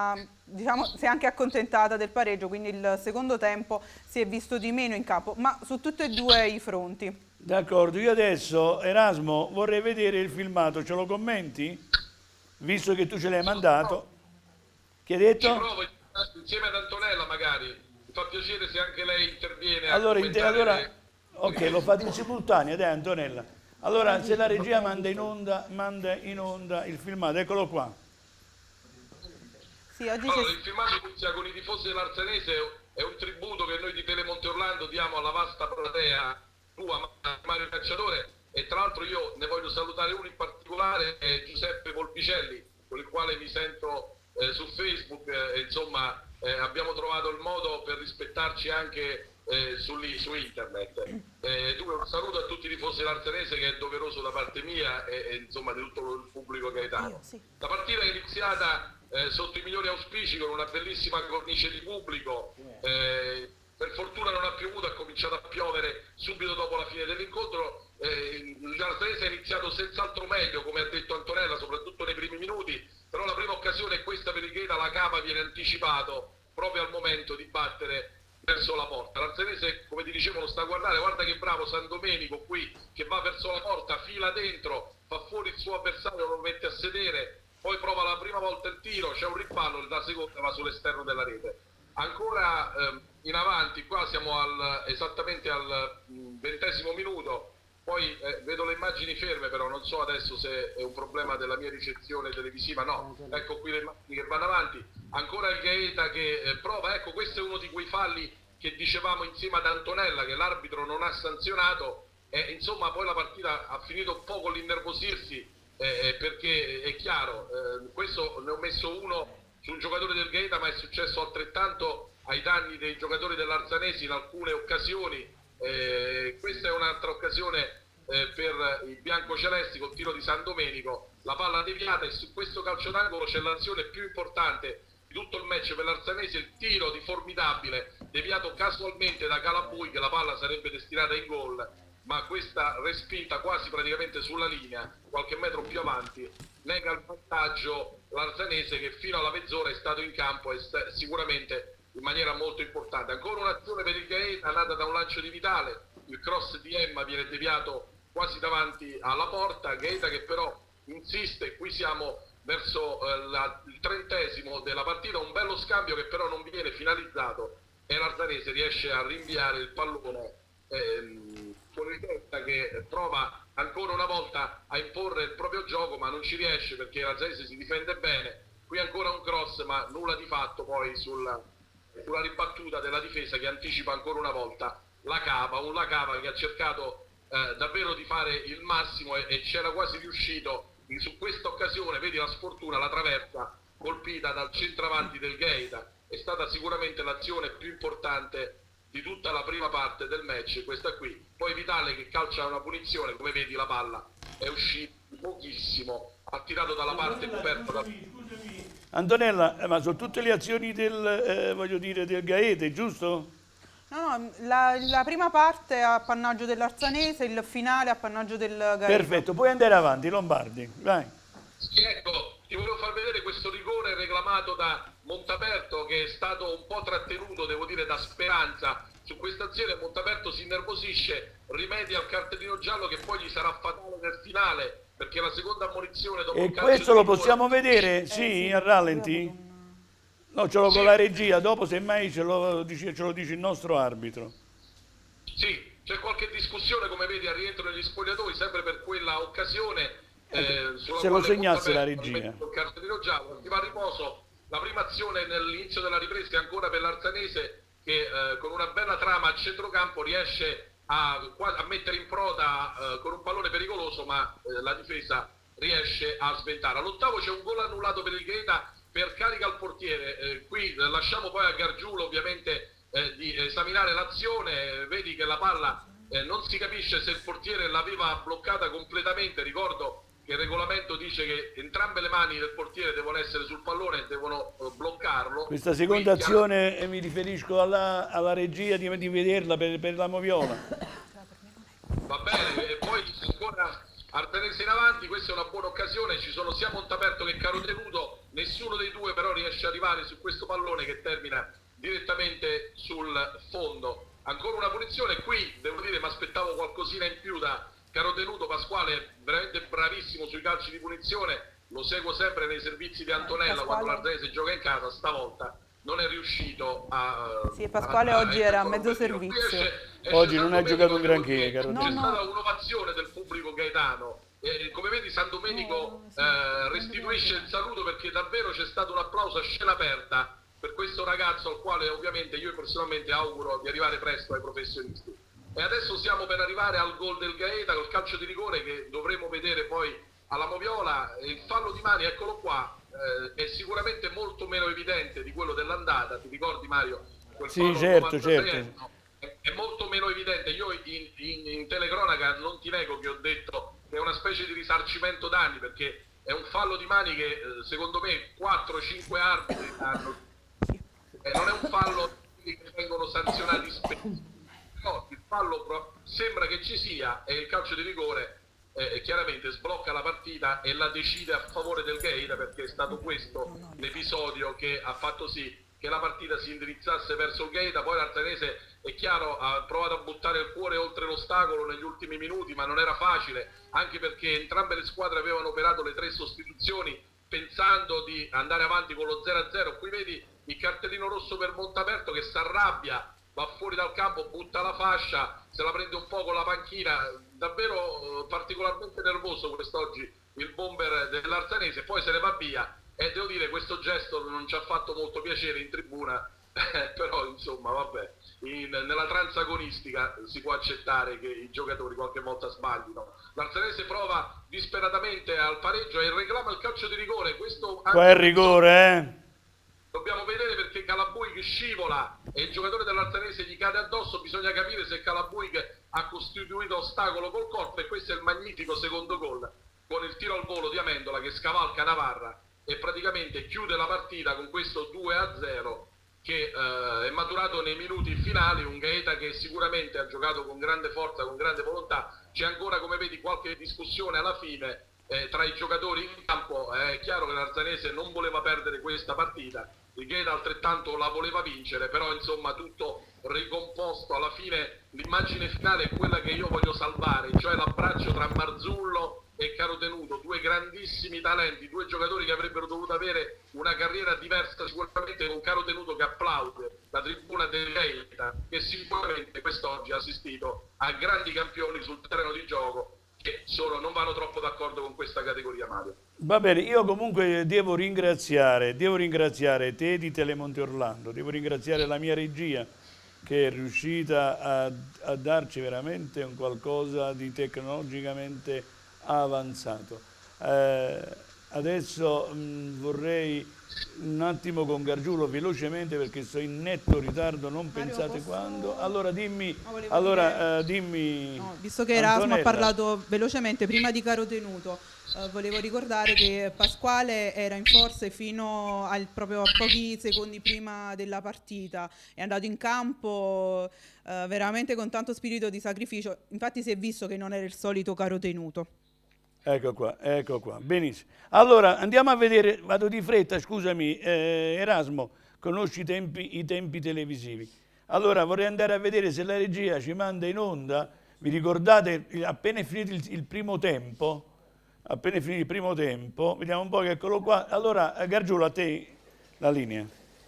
diciamo, si è anche accontentata del pareggio, quindi il secondo tempo si è visto di meno in campo, ma su tutti e due i fronti. D'accordo, io adesso, Erasmo, vorrei vedere il filmato, ce lo commenti? Visto che tu ce l'hai mandato. Che hai detto? Ci provo insieme ad Antonella magari, mi fa piacere se anche lei interviene. Allora, a in te, allora le... ok, lo fate in simultanea, dai Antonella. Allora, se la regia manda in onda, manda in onda il filmato, eccolo qua. Sì, oggi allora, il filmato inizia con i tifosi dell'Arsenese, è un tributo che noi di Telemonte Orlando diamo alla vasta platea tua, Mario Cacciatore, e tra l'altro io ne voglio salutare uno in particolare, è Giuseppe Volpicelli, con il quale mi sento eh, su Facebook, eh, insomma eh, abbiamo trovato il modo per rispettarci anche eh, su, lì, su internet. Eh, dunque un saluto a tutti i tifosi dell'Arsenese, che è doveroso da parte mia e, e insomma di tutto il pubblico gaetano. Sì. La partita è iniziata eh, sotto i migliori auspici, con una bellissima cornice di pubblico. Eh, per fortuna non ha piovuto, ha cominciato a piovere subito dopo la fine dell'incontro. Eh, l'Arsenese ha iniziato senz'altro meglio, come ha detto Antonella, soprattutto nei primi minuti, però la prima occasione è questa per il Gaeta, la capa viene anticipato proprio al momento di battere verso la porta. L'Arsenese, come ti dicevo, lo sta a guardare, guarda che bravo San Domenico qui, che va verso la porta, fila dentro, fa fuori il suo avversario, lo mette a sedere, poi prova la prima volta il tiro, c'è un rimpallo, la seconda va sull'esterno della rete. Ancora eh, in avanti, qua siamo al, esattamente al mh, ventesimo minuto, poi eh, vedo le immagini ferme, però non so adesso se è un problema della mia ricezione televisiva, no, ecco qui le immagini che vanno avanti, ancora il Gaeta che eh, prova, ecco questo è uno di quei falli che dicevamo insieme ad Antonella, che l'arbitro non ha sanzionato, e insomma poi la partita ha finito un po' con l'innervosirsi, eh, perché è chiaro, eh, questo ne ho messo uno su un giocatore del Gaeta, ma è successo altrettanto ai danni dei giocatori dell'Arsanesi in alcune occasioni. Eh, questa è un'altra occasione eh, per i biancocelesti col tiro di San Domenico, la palla deviata, e su questo calcio d'angolo c'è l'azione più importante di tutto il match per l'Arsanese, il tiro di Formidabile deviato casualmente da Calabui, che la palla sarebbe destinata in gol, ma questa respinta quasi praticamente sulla linea, qualche metro più avanti, nega il vantaggio l'Arsanese, che fino alla mezz'ora è stato in campo e sicuramente in maniera molto importante. Ancora un'azione per il Gaeta nata da un lancio di Vitale, il cross di Emma viene deviato quasi davanti alla porta, Gaeta che però insiste, qui siamo verso eh, la, il trentesimo della partita, un bello scambio che però non viene finalizzato e l'Arsanese riesce a rinviare il pallone ehm, fuori testa, che prova ancora una volta a imporre il proprio gioco, ma non ci riesce perché l'Arsanese si difende bene. Qui ancora un cross, ma nulla di fatto poi sulla, sulla ribattuta della difesa, che anticipa ancora una volta la capa, un la capa che ha cercato eh, davvero di fare il massimo e, e c'era quasi riuscito. Su questa occasione vedi la sfortuna, la traversa colpita dal centravanti del Gaeta, è stata sicuramente l'azione più importante di tutta la prima parte del match, questa qui. Poi Vitale che calcia una punizione, come vedi la palla è uscita pochissimo, ha tirato dalla parte coperta da... Antonella, eh, ma sono tutte le azioni del, eh, voglio dire, del Gaeta, giusto? No, no, la, la prima parte è appannaggio dell'Arsanese, il finale è appannaggio del Gaeta. Perfetto, puoi andare avanti, Lombardi, vai. Sì, ecco, ti volevo far vedere questo rigore reclamato da Montaperto, che è stato un po' trattenuto, devo dire, da Speranza. Su questa azione Montaperto si innervosisce, rimedia al cartellino giallo che poi gli sarà fatale nel finale, perché la seconda ammonizione dopo E il calcio questo lo di rigore- possiamo vedere? Eh, Sì, sì, a rallenti? No, ce l'ho Sì. con la regia, dopo semmai ce lo, dice, ce lo dice il nostro arbitro. Sì, c'è qualche discussione, come vedi, al rientro negli spogliatoi, sempre per quella occasione. Eh, sulla se lo quale segnasse la Montaperto regia. rimette il cartellino giallo, si va a riposo. La prima azione nell'inizio della ripresa è ancora per l'Arsanese, che eh, con una bella trama a centrocampo riesce a, a mettere in proda eh, con un pallone pericoloso, ma eh, la difesa riesce a sventare. All'ottavo c'è un gol annullato per il Gaeta per carica al portiere. Eh, qui eh, lasciamo poi a Gargiulo ovviamente eh, di esaminare l'azione. Vedi che la palla eh, non si capisce se il portiere l'aveva bloccata completamente. Ricordo che il regolamento dice che entrambe le mani del portiere devono essere sul pallone e devono eh, bloccarlo. Questa seconda Qui, azione eh, mi riferisco alla, alla regia di, di vederla per, per la moviola. Va bene, e poi ancora Arsanese in avanti, questa è una buona occasione, ci sono sia Montaperto che Carotenuto, nessuno dei due però riesce ad arrivare su questo pallone che termina direttamente sul fondo. Ancora una punizione, qui devo dire mi aspettavo qualcosina in più da Carotenuto. Pasquale veramente bravissimo sui calci di punizione, lo seguo sempre nei servizi di Antonella quando l'Arsenese gioca in casa, stavolta non è riuscito a... Sì, Pasquale a, a, oggi era a mezzo servizio. Esce, esce oggi non ha giocato un granché, C'è no, no. stata un'ovazione del pubblico gaetano. E come vedi San Domenico no, sì, eh, restituisce il saluto perché davvero c'è stato un applauso a scena aperta per questo ragazzo al quale ovviamente io personalmente auguro di arrivare presto ai professionisti. E adesso siamo per arrivare al gol del Gaeta col calcio di rigore che dovremo vedere poi alla Moviola. Il fallo di mani, eccolo qua, eh, è sicuramente molto meno evidente di quello dell'andata. Ti ricordi Mario? Quel sì, certo, certo. No, è, è molto meno evidente. Io in, in, in telecronaca non ti nego che ho detto che è una specie di risarcimento danni, perché è un fallo di mani che eh, secondo me quattro cinque arbitri hanno. Eh, non è un fallo che vengono sanzionati spesso. No, il fallo sembra che ci sia e il calcio di rigore eh, chiaramente sblocca la partita e la decide a favore del Gaeta, perché è stato questo l'episodio che ha fatto sì che la partita si indirizzasse verso il Gaeta. Poi l'Arsenese, è chiaro, ha provato a buttare il cuore oltre l'ostacolo negli ultimi minuti, ma non era facile, anche perché entrambe le squadre avevano operato le tre sostituzioni pensando di andare avanti con lo zero a zero. Qui vedi il cartellino rosso per Montaperto che si arrabbia, va fuori dal campo, butta la fascia, se la prende un po' con la panchina, davvero particolarmente nervoso quest'oggi il bomber dell'Arsenese, poi se ne va via e devo dire questo gesto non ci ha fatto molto piacere in tribuna, però insomma vabbè, in, nella tranza agonistica si può accettare che i giocatori qualche volta sbaglino. L'Arsenese prova disperatamente al pareggio e reclama il calcio di rigore. Questo qua è il rigore, eh? Dobbiamo vedere perché Calabuig scivola e il giocatore dell'Arsenese gli cade addosso. Bisogna capire se Calabuig ha costituito ostacolo col corpo, e questo è il magnifico secondo gol con il tiro al volo di Amendola che scavalca Navarra e praticamente chiude la partita con questo due a zero che eh, è maturato nei minuti finali. Un Gaeta che sicuramente ha giocato con grande forza, con grande volontà. C'è ancora, come vedi, qualche discussione alla fine Eh, tra i giocatori in campo. È chiaro che l'Arsenese non voleva perdere questa partita, il Gaeta altrettanto la voleva vincere, però insomma tutto ricomposto. Alla fine l'immagine finale è quella che io voglio salvare, cioè l'abbraccio tra Marzullo e Carotenuto, due grandissimi talenti, due giocatori che avrebbero dovuto avere una carriera diversa sicuramente, con Carotenuto che applaude la tribuna del Gaeta, che sicuramente quest'oggi ha assistito a grandi campioni sul terreno di gioco che sono, non vanno troppo d'accordo con questa categoria, Mario. Va bene, io comunque devo ringraziare, devo ringraziare te di Telemonte Orlando, devo ringraziare la mia regia che è riuscita a, a darci veramente un qualcosa di tecnologicamente avanzato. Eh, adesso mh, vorrei un attimo con Gargiulo velocemente perché sto in netto ritardo, non Mario, pensate posso... quando. Allora dimmi, no, allora, dire... uh, dimmi no, visto che Erasmo ha parlato velocemente prima di Carotenuto, uh, volevo ricordare che Pasquale era in forze fino al, proprio a pochi secondi prima della partita, è andato in campo uh, veramente con tanto spirito di sacrificio, infatti si è visto che non era il solito Carotenuto. Ecco qua, ecco qua, benissimo. Allora andiamo a vedere, vado di fretta, scusami, eh, Erasmo, conosci i tempi, i tempi televisivi. Allora vorrei andare a vedere se la regia ci manda in onda, vi ricordate, appena è finito il, il primo tempo, appena è finito il primo tempo, vediamo un po' che eccolo qua. Allora Gargiulo, a te la linea.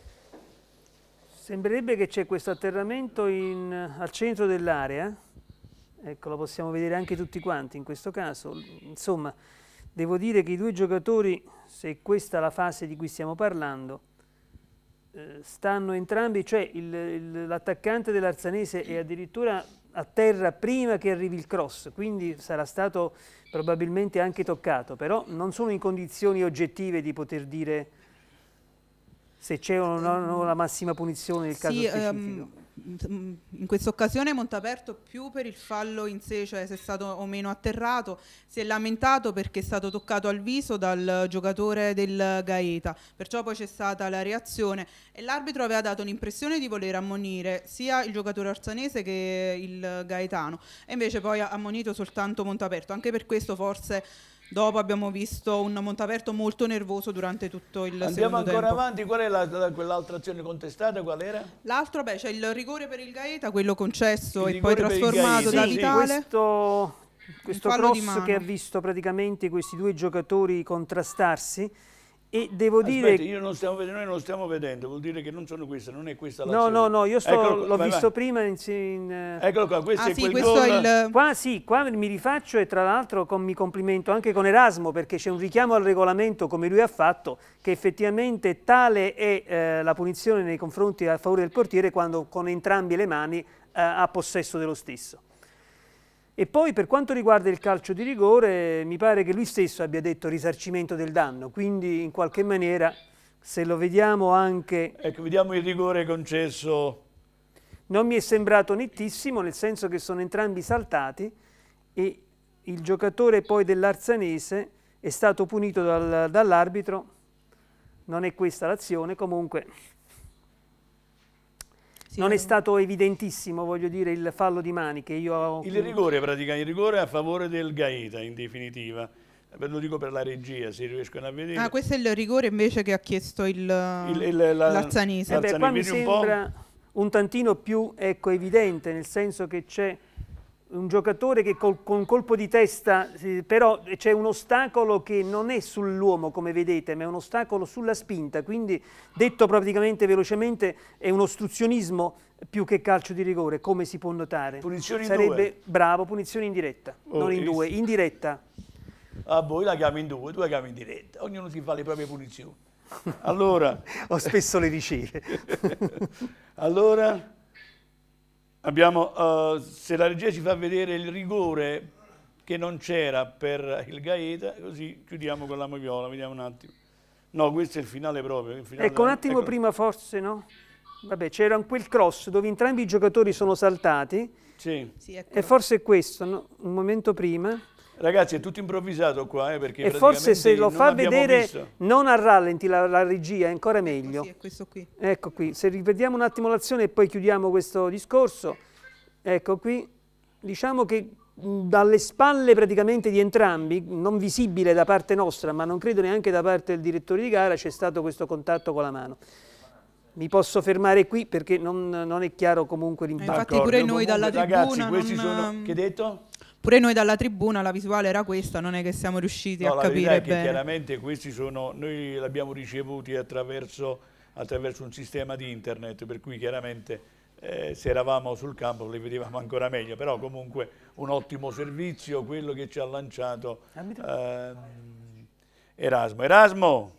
Sembrerebbe che c'è questo atterramento in, al centro dell'area. Ecco, lo possiamo vedere anche tutti quanti in questo caso. Insomma, devo dire che i due giocatori, se questa è la fase di cui stiamo parlando, eh, stanno entrambi, cioè l'attaccante dell'Arsenese è addirittura a terra prima che arrivi il cross, quindi sarà stato probabilmente anche toccato, però non sono in condizioni oggettive di poter dire se c'è o no la massima punizione nel caso sì, specifico. Um... In questa occasione Montaperto, più per il fallo in sé, cioè se è stato o meno atterrato, si è lamentato perché è stato toccato al viso dal giocatore del Gaeta, perciò poi c'è stata la reazione e l'arbitro aveva dato l'impressione di voler ammonire sia il giocatore arsenese che il gaetano, e invece poi ha ammonito soltanto Montaperto. Anche per questo forse Dopo abbiamo visto un Montaperto molto nervoso durante tutto il Andiamo secondo ancora tempo. avanti, qual è la- la- quell'altra azione contestata? Qual era? L'altro, beh, c'è il rigore per il Gaeta, quello concesso Il e poi rigore per il trasformato Gaeta. da Sì, Vitale. questo, questo fallo di cross mano. che ha visto praticamente questi due giocatori contrastarsi e devo dire... Aspetta, io non stiamo vedendo, noi non lo stiamo vedendo, vuol dire che non sono queste, non è questa No, l'azione. no, no, io sto- Eccolo qua, l'ho vai, visto vai. prima in... in eh, Eccolo qua, questo Ah, è sì, quel questo gol. è il- Qua sì, qua mi rifaccio e tra l'altro con- mi complimento anche con Erasmo perché c'è un richiamo al regolamento come lui ha fatto che effettivamente tale è eh, la punizione nei confronti a favore del portiere quando con entrambe le mani eh, ha possesso dello stesso. E poi per quanto riguarda il calcio di rigore mi pare che lui stesso abbia detto risarcimento del danno, quindi in qualche maniera se lo vediamo anche... Ecco, vediamo il rigore concesso. Non mi è sembrato nettissimo, nel senso che sono entrambi saltati e il giocatore poi dell'Arzanese è stato punito dal- dall'arbitro. Non è questa l'azione, comunque non è stato evidentissimo, voglio dire, il fallo di mani che io ho... Il rigore, praticamente, il rigore a favore del Gaeta, in definitiva. Ve lo dico per la regia, se riescono a vedere. Ah, questo è il rigore invece che ha chiesto il, Il- il- la- l'Arzanese. Eh beh, qua mi vedi un po'? sembra un tantino più ecco, evidente, nel senso che c'è un giocatore che col- con colpo di testa, sì, però c'è un ostacolo che non è sull'uomo come vedete, ma è un ostacolo sulla spinta, quindi detto praticamente velocemente è un ostruzionismo più che calcio di rigore, come si può notare. Punizioni in Sarebbe, due. bravo, punizione in diretta, Oh, non in hai due, visto? in diretta. Ah, voi la chiami in due, tu la chiami in diretta. Ognuno si fa le proprie punizioni. Allora... Ho spesso le riceve. Allora... Abbiamo, uh, se la regia ci fa vedere il rigore che non c'era per il Gaeta, così chiudiamo con la moviola, vediamo un attimo. No, questo è il finale proprio. Il finale Ecco, un attimo ecco. prima forse, no? Vabbè, c'era un- quel cross dove entrambi i giocatori sono saltati Sì. e forse è questo, no? Un momento prima. Ragazzi, è tutto improvvisato qua, eh, perché E forse se lo non fa abbiamo vedere visto. non a rallenti la, la regia è ancora meglio. Sì, è questo qui. Ecco qui, se rivediamo un attimo l'azione e poi chiudiamo questo discorso. Ecco qui, diciamo che mh, dalle spalle praticamente di entrambi, non visibile da parte nostra, ma non credo neanche da parte del direttore di gara, c'è stato questo contatto con la mano. Mi posso fermare qui perché non, non è chiaro comunque l'impatto. Infatti pure noi dalla Comunque, tribuna ragazzi, questi non- sono... Che hai detto? Pure noi dalla tribuna la visuale era questa, non è che siamo riusciti No, a la verità capire è che bene. chiaramente questi sono, noi li abbiamo ricevuti attraverso, attraverso un sistema di internet, per cui chiaramente eh, se eravamo sul campo li vedevamo ancora meglio, però comunque un ottimo servizio, quello che ci ha lanciato ehm, Erasmo. Erasmo!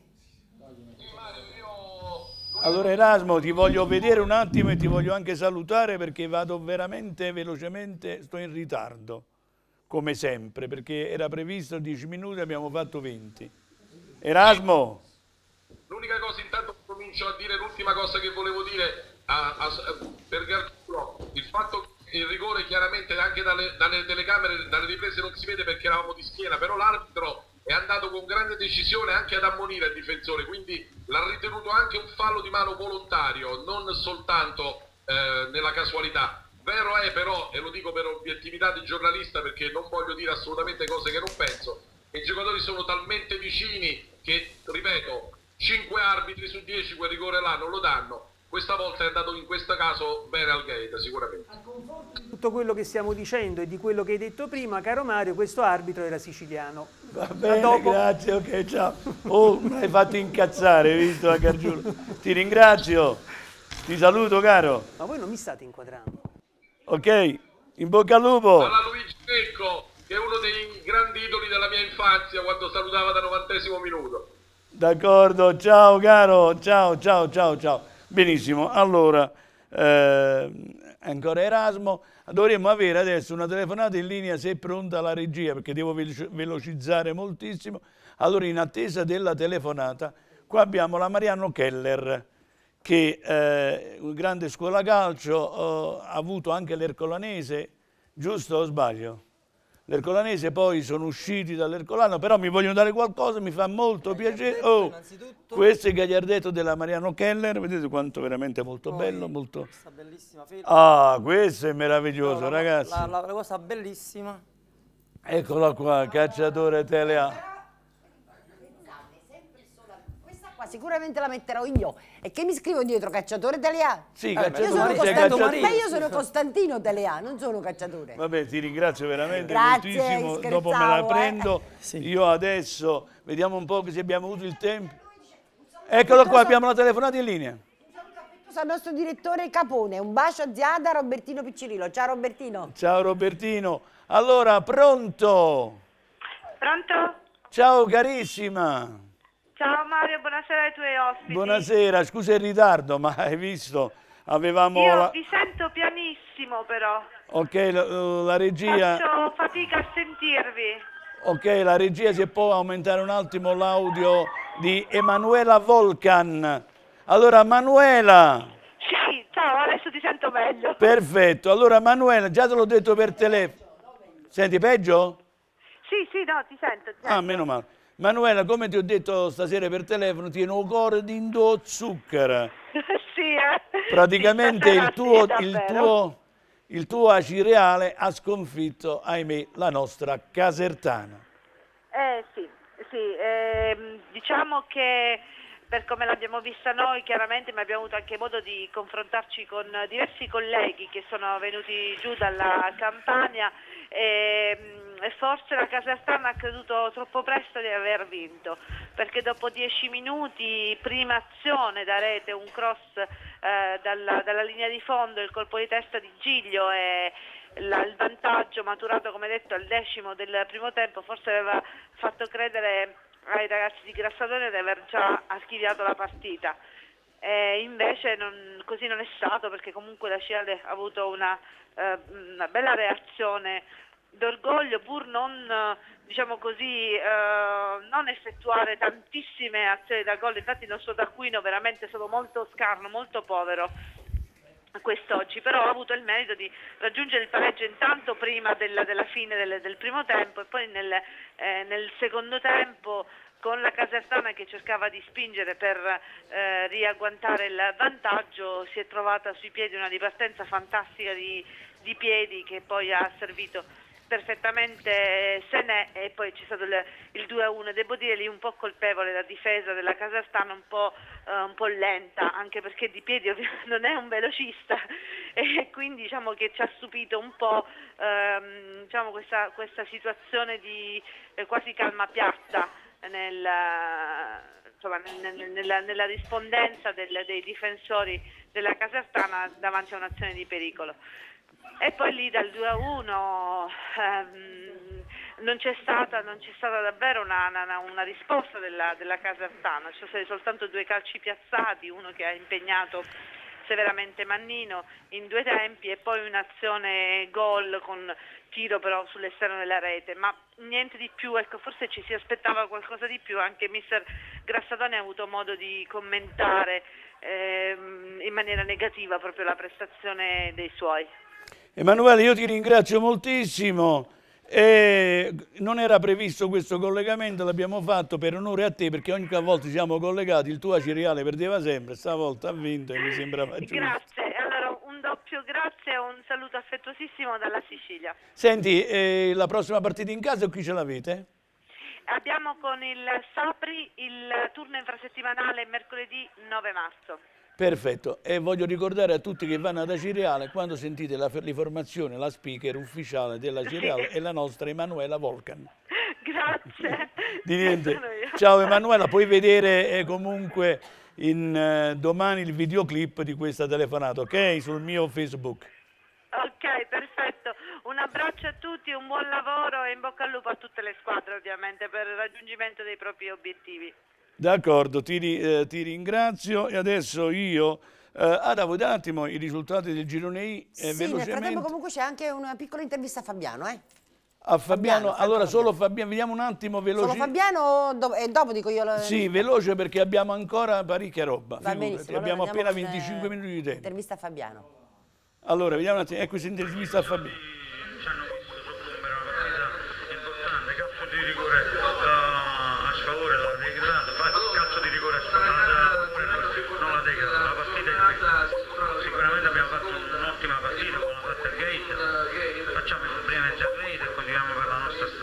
Allora Erasmo, ti voglio vedere un attimo e ti voglio anche salutare perché vado veramente velocemente, sto in ritardo, come sempre, perché era previsto dieci minuti, abbiamo fatto venti. Erasmo! L'unica cosa, intanto comincio a dire l'ultima cosa che volevo dire a, a, per Gargiulo, il fatto che il rigore chiaramente anche dalle, dalle telecamere, dalle riprese non si vede perché eravamo di schiena, però l'arbitro è andato con grande decisione anche ad ammonire il difensore, quindi l'ha ritenuto anche un fallo di mano volontario, non soltanto eh, nella casualità. Vero è però, e lo dico per obiettività di giornalista perché non voglio dire assolutamente cose che non penso, che i giocatori sono talmente vicini che, ripeto, cinque arbitri su dieci quel rigore là non lo danno. Questa volta è andato in questo caso bene al Gaeta, sicuramente. Tutto quello che stiamo dicendo e di quello che hai detto prima, caro Mario, questo arbitro era siciliano. Va bene, grazie, ok, ciao. Oh, mi hai fatto incazzare, hai visto la Gargiulo. Ti ringrazio, ti saluto caro. Ma voi non mi state inquadrando. Ok, in bocca al lupo. Alla Luigi Becco, che è uno dei grandi idoli della mia infanzia quando salutava da novantesimo minuto. D'accordo, ciao caro, ciao, ciao, ciao, ciao. Benissimo, allora, eh, ancora Erasmo, dovremmo avere adesso una telefonata in linea se è pronta la regia, perché devo velo- velocizzare moltissimo. Allora, in attesa della telefonata, qua abbiamo la Mariano Keller, che è una grande scuola calcio, eh, ha avuto anche l'Ercolanese, giusto o sbaglio? L'Ercolanese poi sono usciti dall'Ercolano, però mi vogliono dare qualcosa, mi fa molto piacere. Oh, questo è il gagliardetto della Mariano Keller, vedete quanto veramente molto bello, molto... Questa bellissima felpa. Ah, questo è meraviglioso, No, la- ragazzi. La, la, la cosa bellissima Eccola qua, cacciatore Telea. Qua sicuramente la metterò io. E che mi scrivo dietro? Cacciatore Telea? Sì, io cacciatore. sono, Sei Costantino, cacciatore. ma io sono Costantino Telea, non sono cacciatore. Vabbè, ti ringrazio veramente Grazie, moltissimo, dopo me la scherzavo, eh. prendo. Io adesso, vediamo un po' se abbiamo avuto il tempo. Eccolo qua, abbiamo la telefonata in linea. Al nostro direttore Capone, un bacio a zia da Robertino Piccirillo. Ciao Robertino. Ciao Robertino. Allora, pronto? Pronto? Ciao carissima. Ciao Mario, buonasera ai tuoi ospiti. Buonasera, scusa il ritardo, ma hai visto? Avevamo Io la... vi sento pianissimo però. Ok, la, la regia... Faccio fatica a sentirvi. Ok, la regia, se può aumentare un attimo l'audio di Emanuela Volcan. Allora, Manuela. Sì, ciao, adesso ti sento meglio. Perfetto. Allora, Manuela, già te l'ho detto per telefono. Senti, peggio? Sì, sì, no, ti sento. Ti Ah, sento. meno male. Manuela, come ti ho detto stasera per telefono, tiene un cuore di indo zucchero. Sì, eh. Praticamente Sì, il tuo, sì, il, davvero. tuo, il tuo acireale ha sconfitto, ahimè, la nostra Casertana. Eh sì, sì, ehm, diciamo che per come l'abbiamo vista noi chiaramente, ma abbiamo avuto anche modo di confrontarci con diversi colleghi che sono venuti giù dalla Campania e, e forse la Casertana ha creduto troppo presto di aver vinto, perché dopo dieci minuti, prima azione da rete, un cross eh, dalla, dalla linea di fondo, il colpo di testa di Giglio e la, il vantaggio maturato come detto al decimo del primo tempo forse aveva fatto credere ai ragazzi di Grassadone di aver già archiviato la partita. E invece non, così non è stato, perché comunque la Ciale ha avuto una, eh, una bella reazione d'orgoglio, pur non, eh, diciamo così, eh, non effettuare tantissime azioni da gol. Infatti il nostro taccuino veramente è stato molto scarno, molto povero quest'oggi, però ha avuto il merito di raggiungere il pareggio intanto prima della, della fine del, del primo tempo e poi nel, eh, nel secondo tempo con la Casertana che cercava di spingere per eh, riagguantare il vantaggio, si è trovata sui piedi una ripartenza fantastica di, di piedi che poi ha servito perfettamente Senè e poi c'è stato il, il due a uno. Devo dire lì un po' colpevole la difesa della Casertana, un po', uh, un po' lenta, anche perché Di Piedi non è un velocista e quindi diciamo che ci ha stupito un po' ehm, diciamo questa, questa situazione di eh, quasi calma piatta nel, insomma, nel, nella, nella rispondenza del, dei difensori della Casertana davanti a un'azione di pericolo. E poi lì dal due a uno ehm, non c'è stata, non c'è stata davvero una, una, una risposta della, della Casertana, ci sono stati soltanto due calci piazzati, uno che ha impegnato severamente Mannino in due tempi e poi un'azione gol con tiro però sull'esterno della rete, ma niente di più, ecco, forse ci si aspettava qualcosa di più. Anche mister Grassadone ha avuto modo di commentare ehm, in maniera negativa proprio la prestazione dei suoi. Emanuele, io ti ringrazio moltissimo. E non era previsto questo collegamento, l'abbiamo fatto per onore a te, perché ogni volta siamo collegati, il tuo acireale perdeva sempre, stavolta ha vinto e mi sembrava giusto. Grazie, allora un doppio grazie e un saluto affettuosissimo dalla Sicilia. Senti, eh, la prossima partita in casa qui ce l'avete? Abbiamo con il Sapri il turno infrasettimanale mercoledì nove marzo. Perfetto, e voglio ricordare a tutti che vanno ad Acireale, quando sentite la riformazione, la speaker ufficiale dell'Acireale Sì. è la nostra Emanuela Volcan. Grazie. Di niente. Sono io. Ciao Emanuela, puoi vedere eh, comunque in, eh, domani il videoclip di questa telefonata, ok? Sul mio Facebook. Ok, perfetto. Un abbraccio a tutti, un buon lavoro e in bocca al lupo a tutte le squadre ovviamente per il raggiungimento dei propri obiettivi. D'accordo, ti, ri- eh, ti ringrazio e adesso io... Eh, Ada, vuoi dare un attimo i risultati del girone I? Eh, Sì, nel velocemente? frattempo comunque c'è anche una piccola intervista a Fabiano, eh? A Fabiano, Fabiano, allora solo Fabiano, vediamo un attimo veloce. Solo Fabiano do- e dopo dico io... La... Sì, veloce perché abbiamo ancora parecchia roba. Va figurati, benissimo, abbiamo allora appena andiamo con, venticinque eh, minuti di tempo. Intervista a Fabiano. Allora, vediamo un attimo, ecco questa intervista a Fabiano. Importante, calcio di rigore uh, a sfavore la degradata, calcio di rigore a sfavore, non la degradata, la partita è questa. Sicuramente abbiamo fatto un'ottima partita con la fatta gate, facciamo i complimenti a Gate e continuiamo per la nostra strada.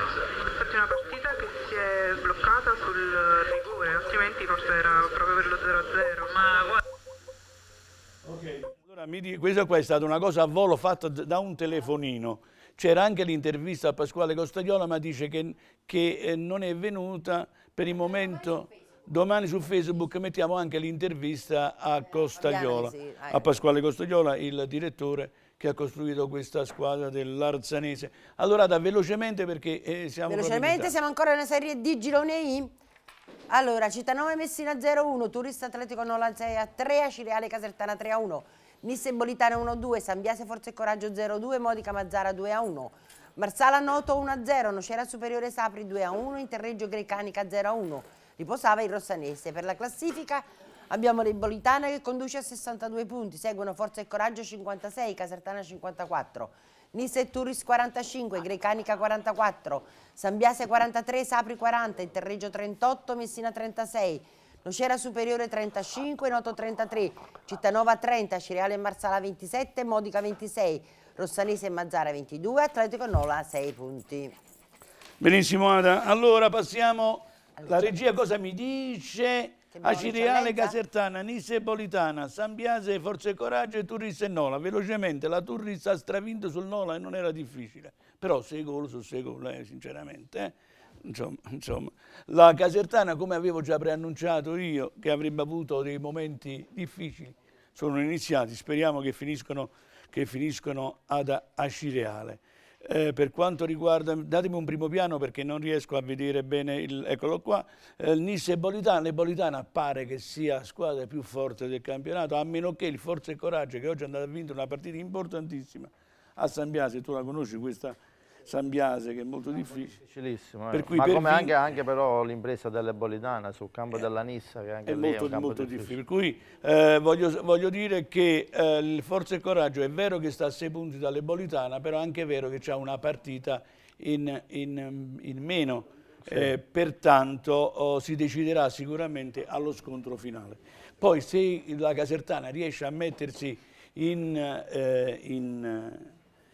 Allora, mi dico, questa qua è stata una cosa a volo fatta da un telefonino. C'era anche l'intervista a Pasquale Costagliola, ma dice che, che eh, non è venuta per il momento. Domani su Facebook mettiamo anche l'intervista a Costagliola, a Pasquale Costagliola, il direttore che ha costruito questa squadra dell'Arzanese. Allora, da velocemente perché eh, siamo Velocemente siamo ancora nella serie D, girone I. Allora, Cittadella Messina zero uno, Turista Atletico Nola sei a tre, Acireale Casertana tre a uno, Nisse Bolitana uno a due, San Biase Forza e Coraggio zero a due, Modica Mazzara due a uno, Marsala Noto uno a zero, Nocera Superiore Sapri due a uno, Interreggio Grecanica zero a uno. Riposava il Rossanese. Per la classifica abbiamo l'Ibolitana che conduce a sessantadue punti, seguono Forza e Coraggio cinquantasei, Casertana cinquantaquattro, Nisse e Turis quarantacinque, Grecanica quarantaquattro, San Biase quarantatré, Sapri quaranta, Interreggio trentotto, Messina trentasei, Nocera Superiore trentacinque, Noto trentatré, Cittanova trenta, Cireale e Marsala ventisette, Modica ventisei, Rossanese e Mazzara ventidue, Atletico Nola sei punti. Benissimo Ada, allora passiamo, la regia cosa mi dice? Acireale Casertana, Nisse e Bolitana, San Biase, Forza e Coraggio e Turris e Nola. Velocemente, la Turris ha stravinto sul Nola e non era difficile, però sei gol su sei gol, eh, sinceramente. Eh. Insomma, insomma, la Casertana, come avevo già preannunciato io, che avrebbe avuto dei momenti difficili, sono iniziati, speriamo che finiscono, che finiscono ad Acireale. Eh, per quanto riguarda, datemi un primo piano perché non riesco a vedere bene, il, eccolo qua, eh, Nisse e Bolitana. Le Bolitana pare che sia squadra più forte del campionato, a meno che il Forza e Coraggio, che oggi è andato a vincere una partita importantissima a San Biase. Tu la conosci questa San Biase, che è molto difficile. Difficilissimo, eh. Per cui ma per come vin- anche, anche però l'impresa delle Bolitana sul campo della Nissa, che anche è lì molto, è un campo molto difficile. difficile. Per cui eh, voglio, voglio dire che eh, il Forza e Coraggio è vero che sta a sei punti dalle Bolitana, però è anche vero che c'ha una partita in, in, in meno, sì. eh, pertanto oh, si deciderà sicuramente allo scontro finale. Poi se la Casertana riesce a mettersi in... Eh, in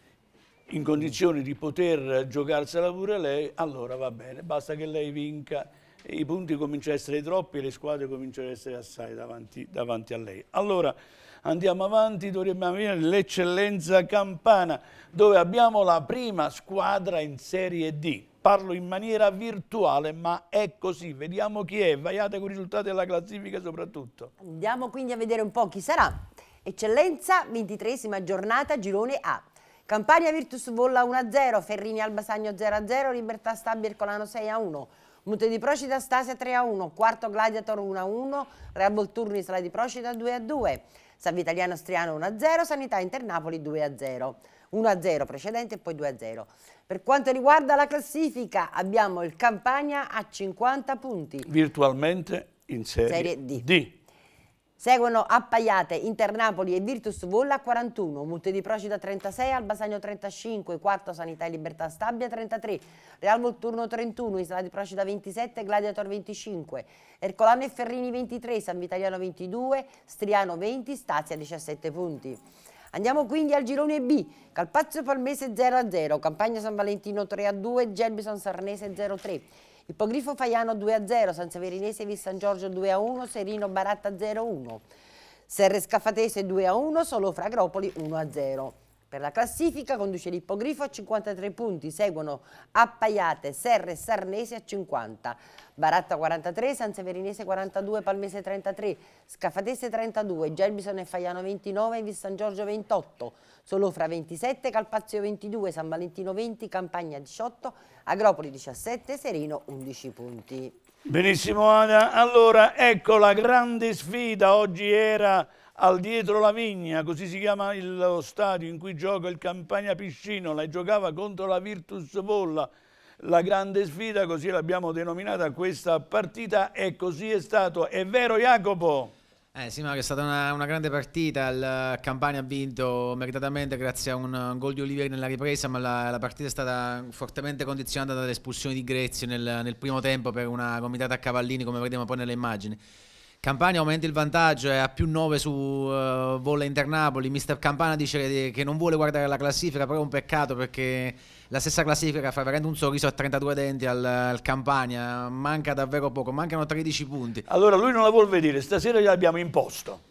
in condizioni di poter giocarsela pure lei, allora va bene, basta che lei vinca, i punti cominciano a essere troppi e le squadre cominciano ad essere assai davanti, davanti a lei. Allora andiamo avanti, dovremmo avere l'Eccellenza Campana, dove abbiamo la prima squadra in Serie D. Parlo in maniera virtuale, ma è così, vediamo chi è, vaiate con i risultati della classifica soprattutto. Andiamo quindi a vedere un po' chi sarà. Eccellenza, ventitreesima giornata, girone A. Campania Virtus Volla uno a zero, Ferrini Albasagno zero a zero, Libertà Stabia Ercolano sei a uno, Monte di Procida Stasia tre a uno, Quarto Gladiator uno a uno, Real Volturni Sala di Procida due a due, San Vitaliano Striano uno a zero, Sanità Internapoli due a zero, uno a zero precedente e poi due a zero. Per quanto riguarda la classifica abbiamo il Campania a cinquanta punti. Virtualmente in Serie, serie D. D. Seguono Appaiate, Internapoli e Virtus Volla a quarantuno, Monte di Procida trentasei, Albasagno trentacinque, Quarto Sanità e Libertà Stabia trentatré, Real Volturno trentuno, Isola di Procida ventisette, Gladiator venticinque, Ercolano e Ferrini ventitré, San Vitaliano ventidue, Striano venti, Stazia diciassette punti. Andiamo quindi al girone B, Calpazzo Palmese zero a zero, Campagna San Valentino tre a due, Gelbison Sarnese zero a tre. Ippogrifo Faiano due a zero, San Severinese Vis San Giorgio due a uno, Serino Baratta zero a uno, Serre Scaffatese due a uno, Solofra Agropoli uno a zero. Per la classifica conduce l'Ippogrifo a cinquantatré punti, seguono Appaiate, Serre e Sarnese a cinquanta, Baratta quarantatré, San Severinese quarantadue, Palmese trentatré, Scaffatese trentadue, Gelbison e Faiano ventinove, Vis San Giorgio ventotto, Solofra ventisette, Calpazio ventidue, San Valentino venti, Campagna diciotto, Agropoli diciassette, Serino undici punti. Benissimo Ada, allora ecco la grande sfida, oggi era al Dietro la Vigna, così si chiama il, lo stadio in cui gioca il Campania Piscino, la giocava contro la Virtus Volla, la grande sfida, così l'abbiamo denominata questa partita e così è stato, è vero Jacopo? Eh sì, ma che è stata una, una grande partita, il Campania ha vinto meritatamente grazie a un, un gol di Olivieri nella ripresa, ma la, la partita è stata fortemente condizionata dall'espulsione di Grezio nel, nel primo tempo per una comitata a cavallini, come vedremo poi nelle immagini. Campania aumenta il vantaggio, è a più nove su uh, Volla Internapoli. Mister Campana dice che, che non vuole guardare la classifica, però è un peccato perché la stessa classifica fa veramente un sorriso a trentadue denti al, al Campania, manca davvero poco, mancano tredici punti. Allora lui non la vuol vedere, stasera gliel'abbiamo imposto.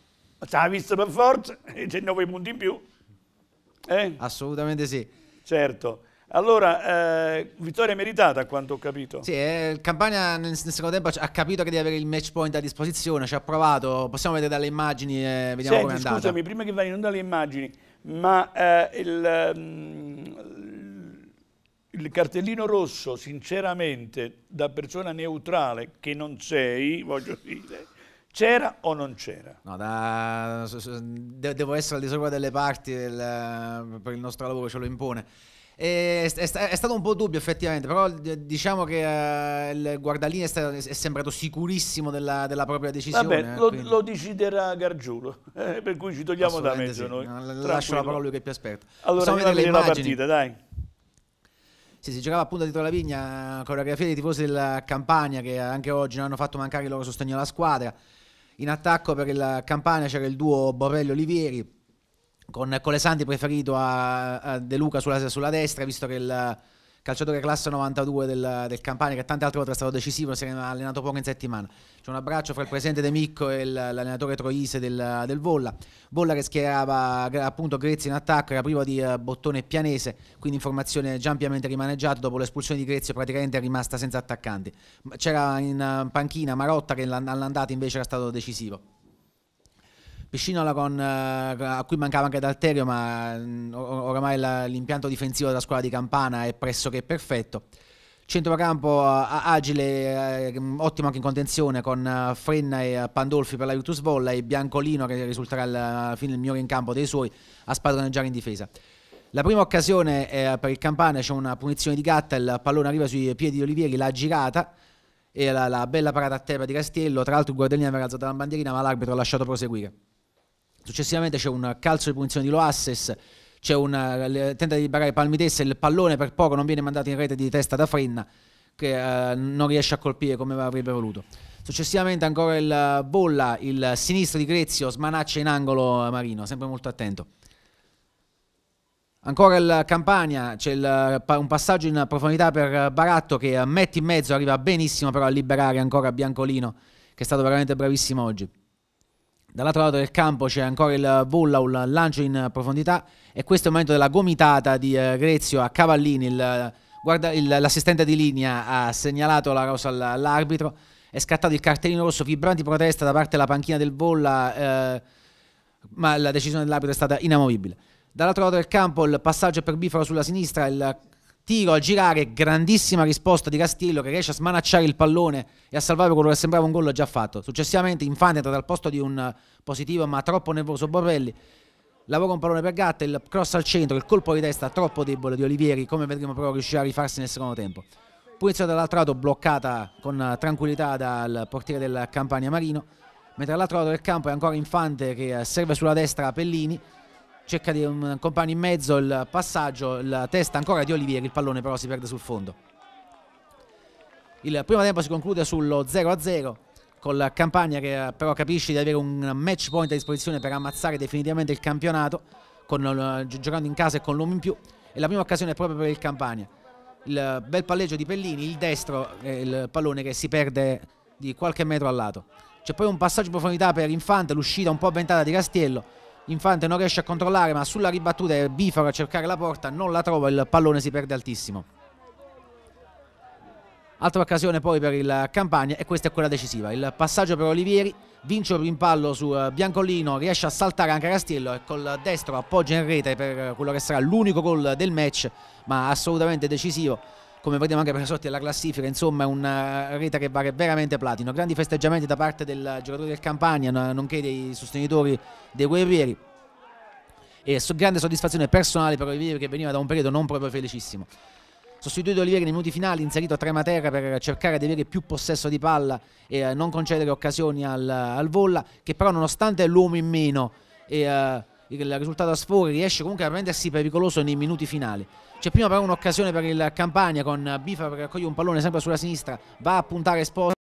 S'ha visto per forza, c'è nove punti in più. Eh? Assolutamente sì. Certo. Allora, eh, vittoria meritata a quanto ho capito. Sì, eh, il Campania nel, nel secondo tempo ha capito che deve avere il match point a disposizione, ci ha provato, possiamo vedere dalle immagini e vediamo come è andata. Scusami, prima che vai non dalle immagini, ma eh, il, um, il cartellino rosso, sinceramente, da persona neutrale che non sei, voglio dire, c'era o non c'era? No, da, devo essere al di sopra delle parti del, per il nostro lavoro, ce lo impone. È, è, è stato un po' dubbio effettivamente, però diciamo che uh, il guardalinee è, stato, è sembrato sicurissimo della, della propria decisione. Vabbè, lo, lo deciderà Gargiulo, eh, per cui ci togliamo da mezzo sì. noi. Lascio la parola a lui che è più esperto. Allora andiamo a vedere la partita, dai. Sì, si giocava appunto dietro la vigna, coreografia dei tifosi del Campania che anche oggi non hanno fatto mancare il loro sostegno alla squadra. In attacco per il Campania c'era il duo Borrelli-Olivieri, con Colesanti preferito a, a De Luca sulla, sulla destra, visto che il calciatore classe novantadue del, del Campania, che tante altre volte è stato decisivo, si è allenato poco in settimana. C'è un abbraccio fra il presidente De Micco e il, l'allenatore Troise del, del Volla. Volla che schierava appunto Grezzi in attacco, era privo di uh, Bottone e Pianese, quindi informazione già ampiamente rimaneggiato. Dopo l'espulsione di Grezzi praticamente è rimasta senza attaccanti. C'era in uh, panchina Marotta che all'andata invece era stato decisivo. Piscinola con, uh, a cui mancava anche D'Alterio, ma uh, oramai la, l'impianto difensivo della squadra di Campana è pressoché perfetto. Centrocampo uh, agile, uh, ottimo anche in contenzione con uh, Frenna e uh, Pandolfi per la Virtus Volla e Biancolino che risulterà alla fine il migliore in campo dei suoi a spadroneggiare in difesa. La prima occasione eh, per il Campania, c'è una punizione di Gatta, il pallone arriva sui piedi di Olivieri, l'ha girata e la, la bella parata a terra di Castiello, tra l'altro il guardellino aveva alzato la bandierina ma l'arbitro ha lasciato proseguire. Successivamente c'è un calcio di punizione di Loasses, c'è una tenta di barrare Palmitessa, il pallone per poco non viene mandato in rete di testa da Frenna che eh, non riesce a colpire come avrebbe voluto. Successivamente ancora il Bolla, il sinistro di Grezio smanaccia in angolo Marino, sempre molto attento. Ancora il Campania, c'è il, un passaggio in profondità per Baratto che mette in mezzo, arriva benissimo però a liberare ancora Biancolino che è stato veramente bravissimo oggi. Dall'altro lato del campo c'è ancora il Volla, un lancio in profondità e questo è il momento della gomitata di eh, Grezio a Cavallini, il, guarda, il, l'assistente di linea ha segnalato la rosa all'arbitro, è scattato il cartellino rosso, vibranti protesta da parte della panchina del Volla, eh, ma la decisione dell'arbitro è stata inamovibile. Dall'altro lato del campo il passaggio per Bifaro sulla sinistra, il tiro a girare, grandissima risposta di Castiello che riesce a smanacciare il pallone e a salvare quello che sembrava un gol già fatto. Successivamente Infante entra dal posto di un positivo ma troppo nervoso Borrelli, lavora un pallone per Gatta, il cross al centro, il colpo di testa troppo debole di Olivieri, come vedremo però riuscirà a rifarsi nel secondo tempo. Punizione dall'altro lato bloccata con tranquillità dal portiere del Campania Marino, mentre dall'altro lato del campo è ancora Infante che serve sulla destra Pellini, cerca di un compagno in mezzo, il passaggio, la testa ancora di Olivieri, il pallone però si perde sul fondo. Il primo tempo si conclude sullo zero a zero col Campania che però capisce di avere un match point a disposizione per ammazzare definitivamente il campionato con, giocando in casa e con l'uomo in più, e la prima occasione è proprio per il Campania. Il bel palleggio di Pellini, il destro, il pallone che si perde di qualche metro al lato. C'è poi un passaggio in profondità per Infante, l'uscita un po' avventata di Castiello. Infante non riesce a controllare, ma sulla ribattuta è Bifaro a cercare la porta, non la trova, il pallone si perde altissimo. Altra occasione poi per il Campania e questa è quella decisiva. Il passaggio per Olivieri, vince il rimpallo su Biancolino, riesce a saltare anche Castiello e col destro appoggia in rete per quello che sarà l'unico gol del match, ma assolutamente decisivo. Come vediamo anche per i sorti della classifica, insomma è una rete che vale veramente platino. Grandi festeggiamenti da parte del giocatore del Campania, nonché dei sostenitori dei guerrieri, e grande soddisfazione personale per Olivieri che veniva da un periodo non proprio felicissimo. Sostituito Olivieri nei minuti finali, inserito a Trematerra per cercare di avere più possesso di palla e non concedere occasioni al, al Volla, che però nonostante l'uomo in meno e uh, il risultato a sfori riesce comunque a rendersi pericoloso nei minuti finali. C'è prima però un'occasione per il Campania con Bifaro che raccoglie un pallone sempre sulla sinistra, va a puntare Esposito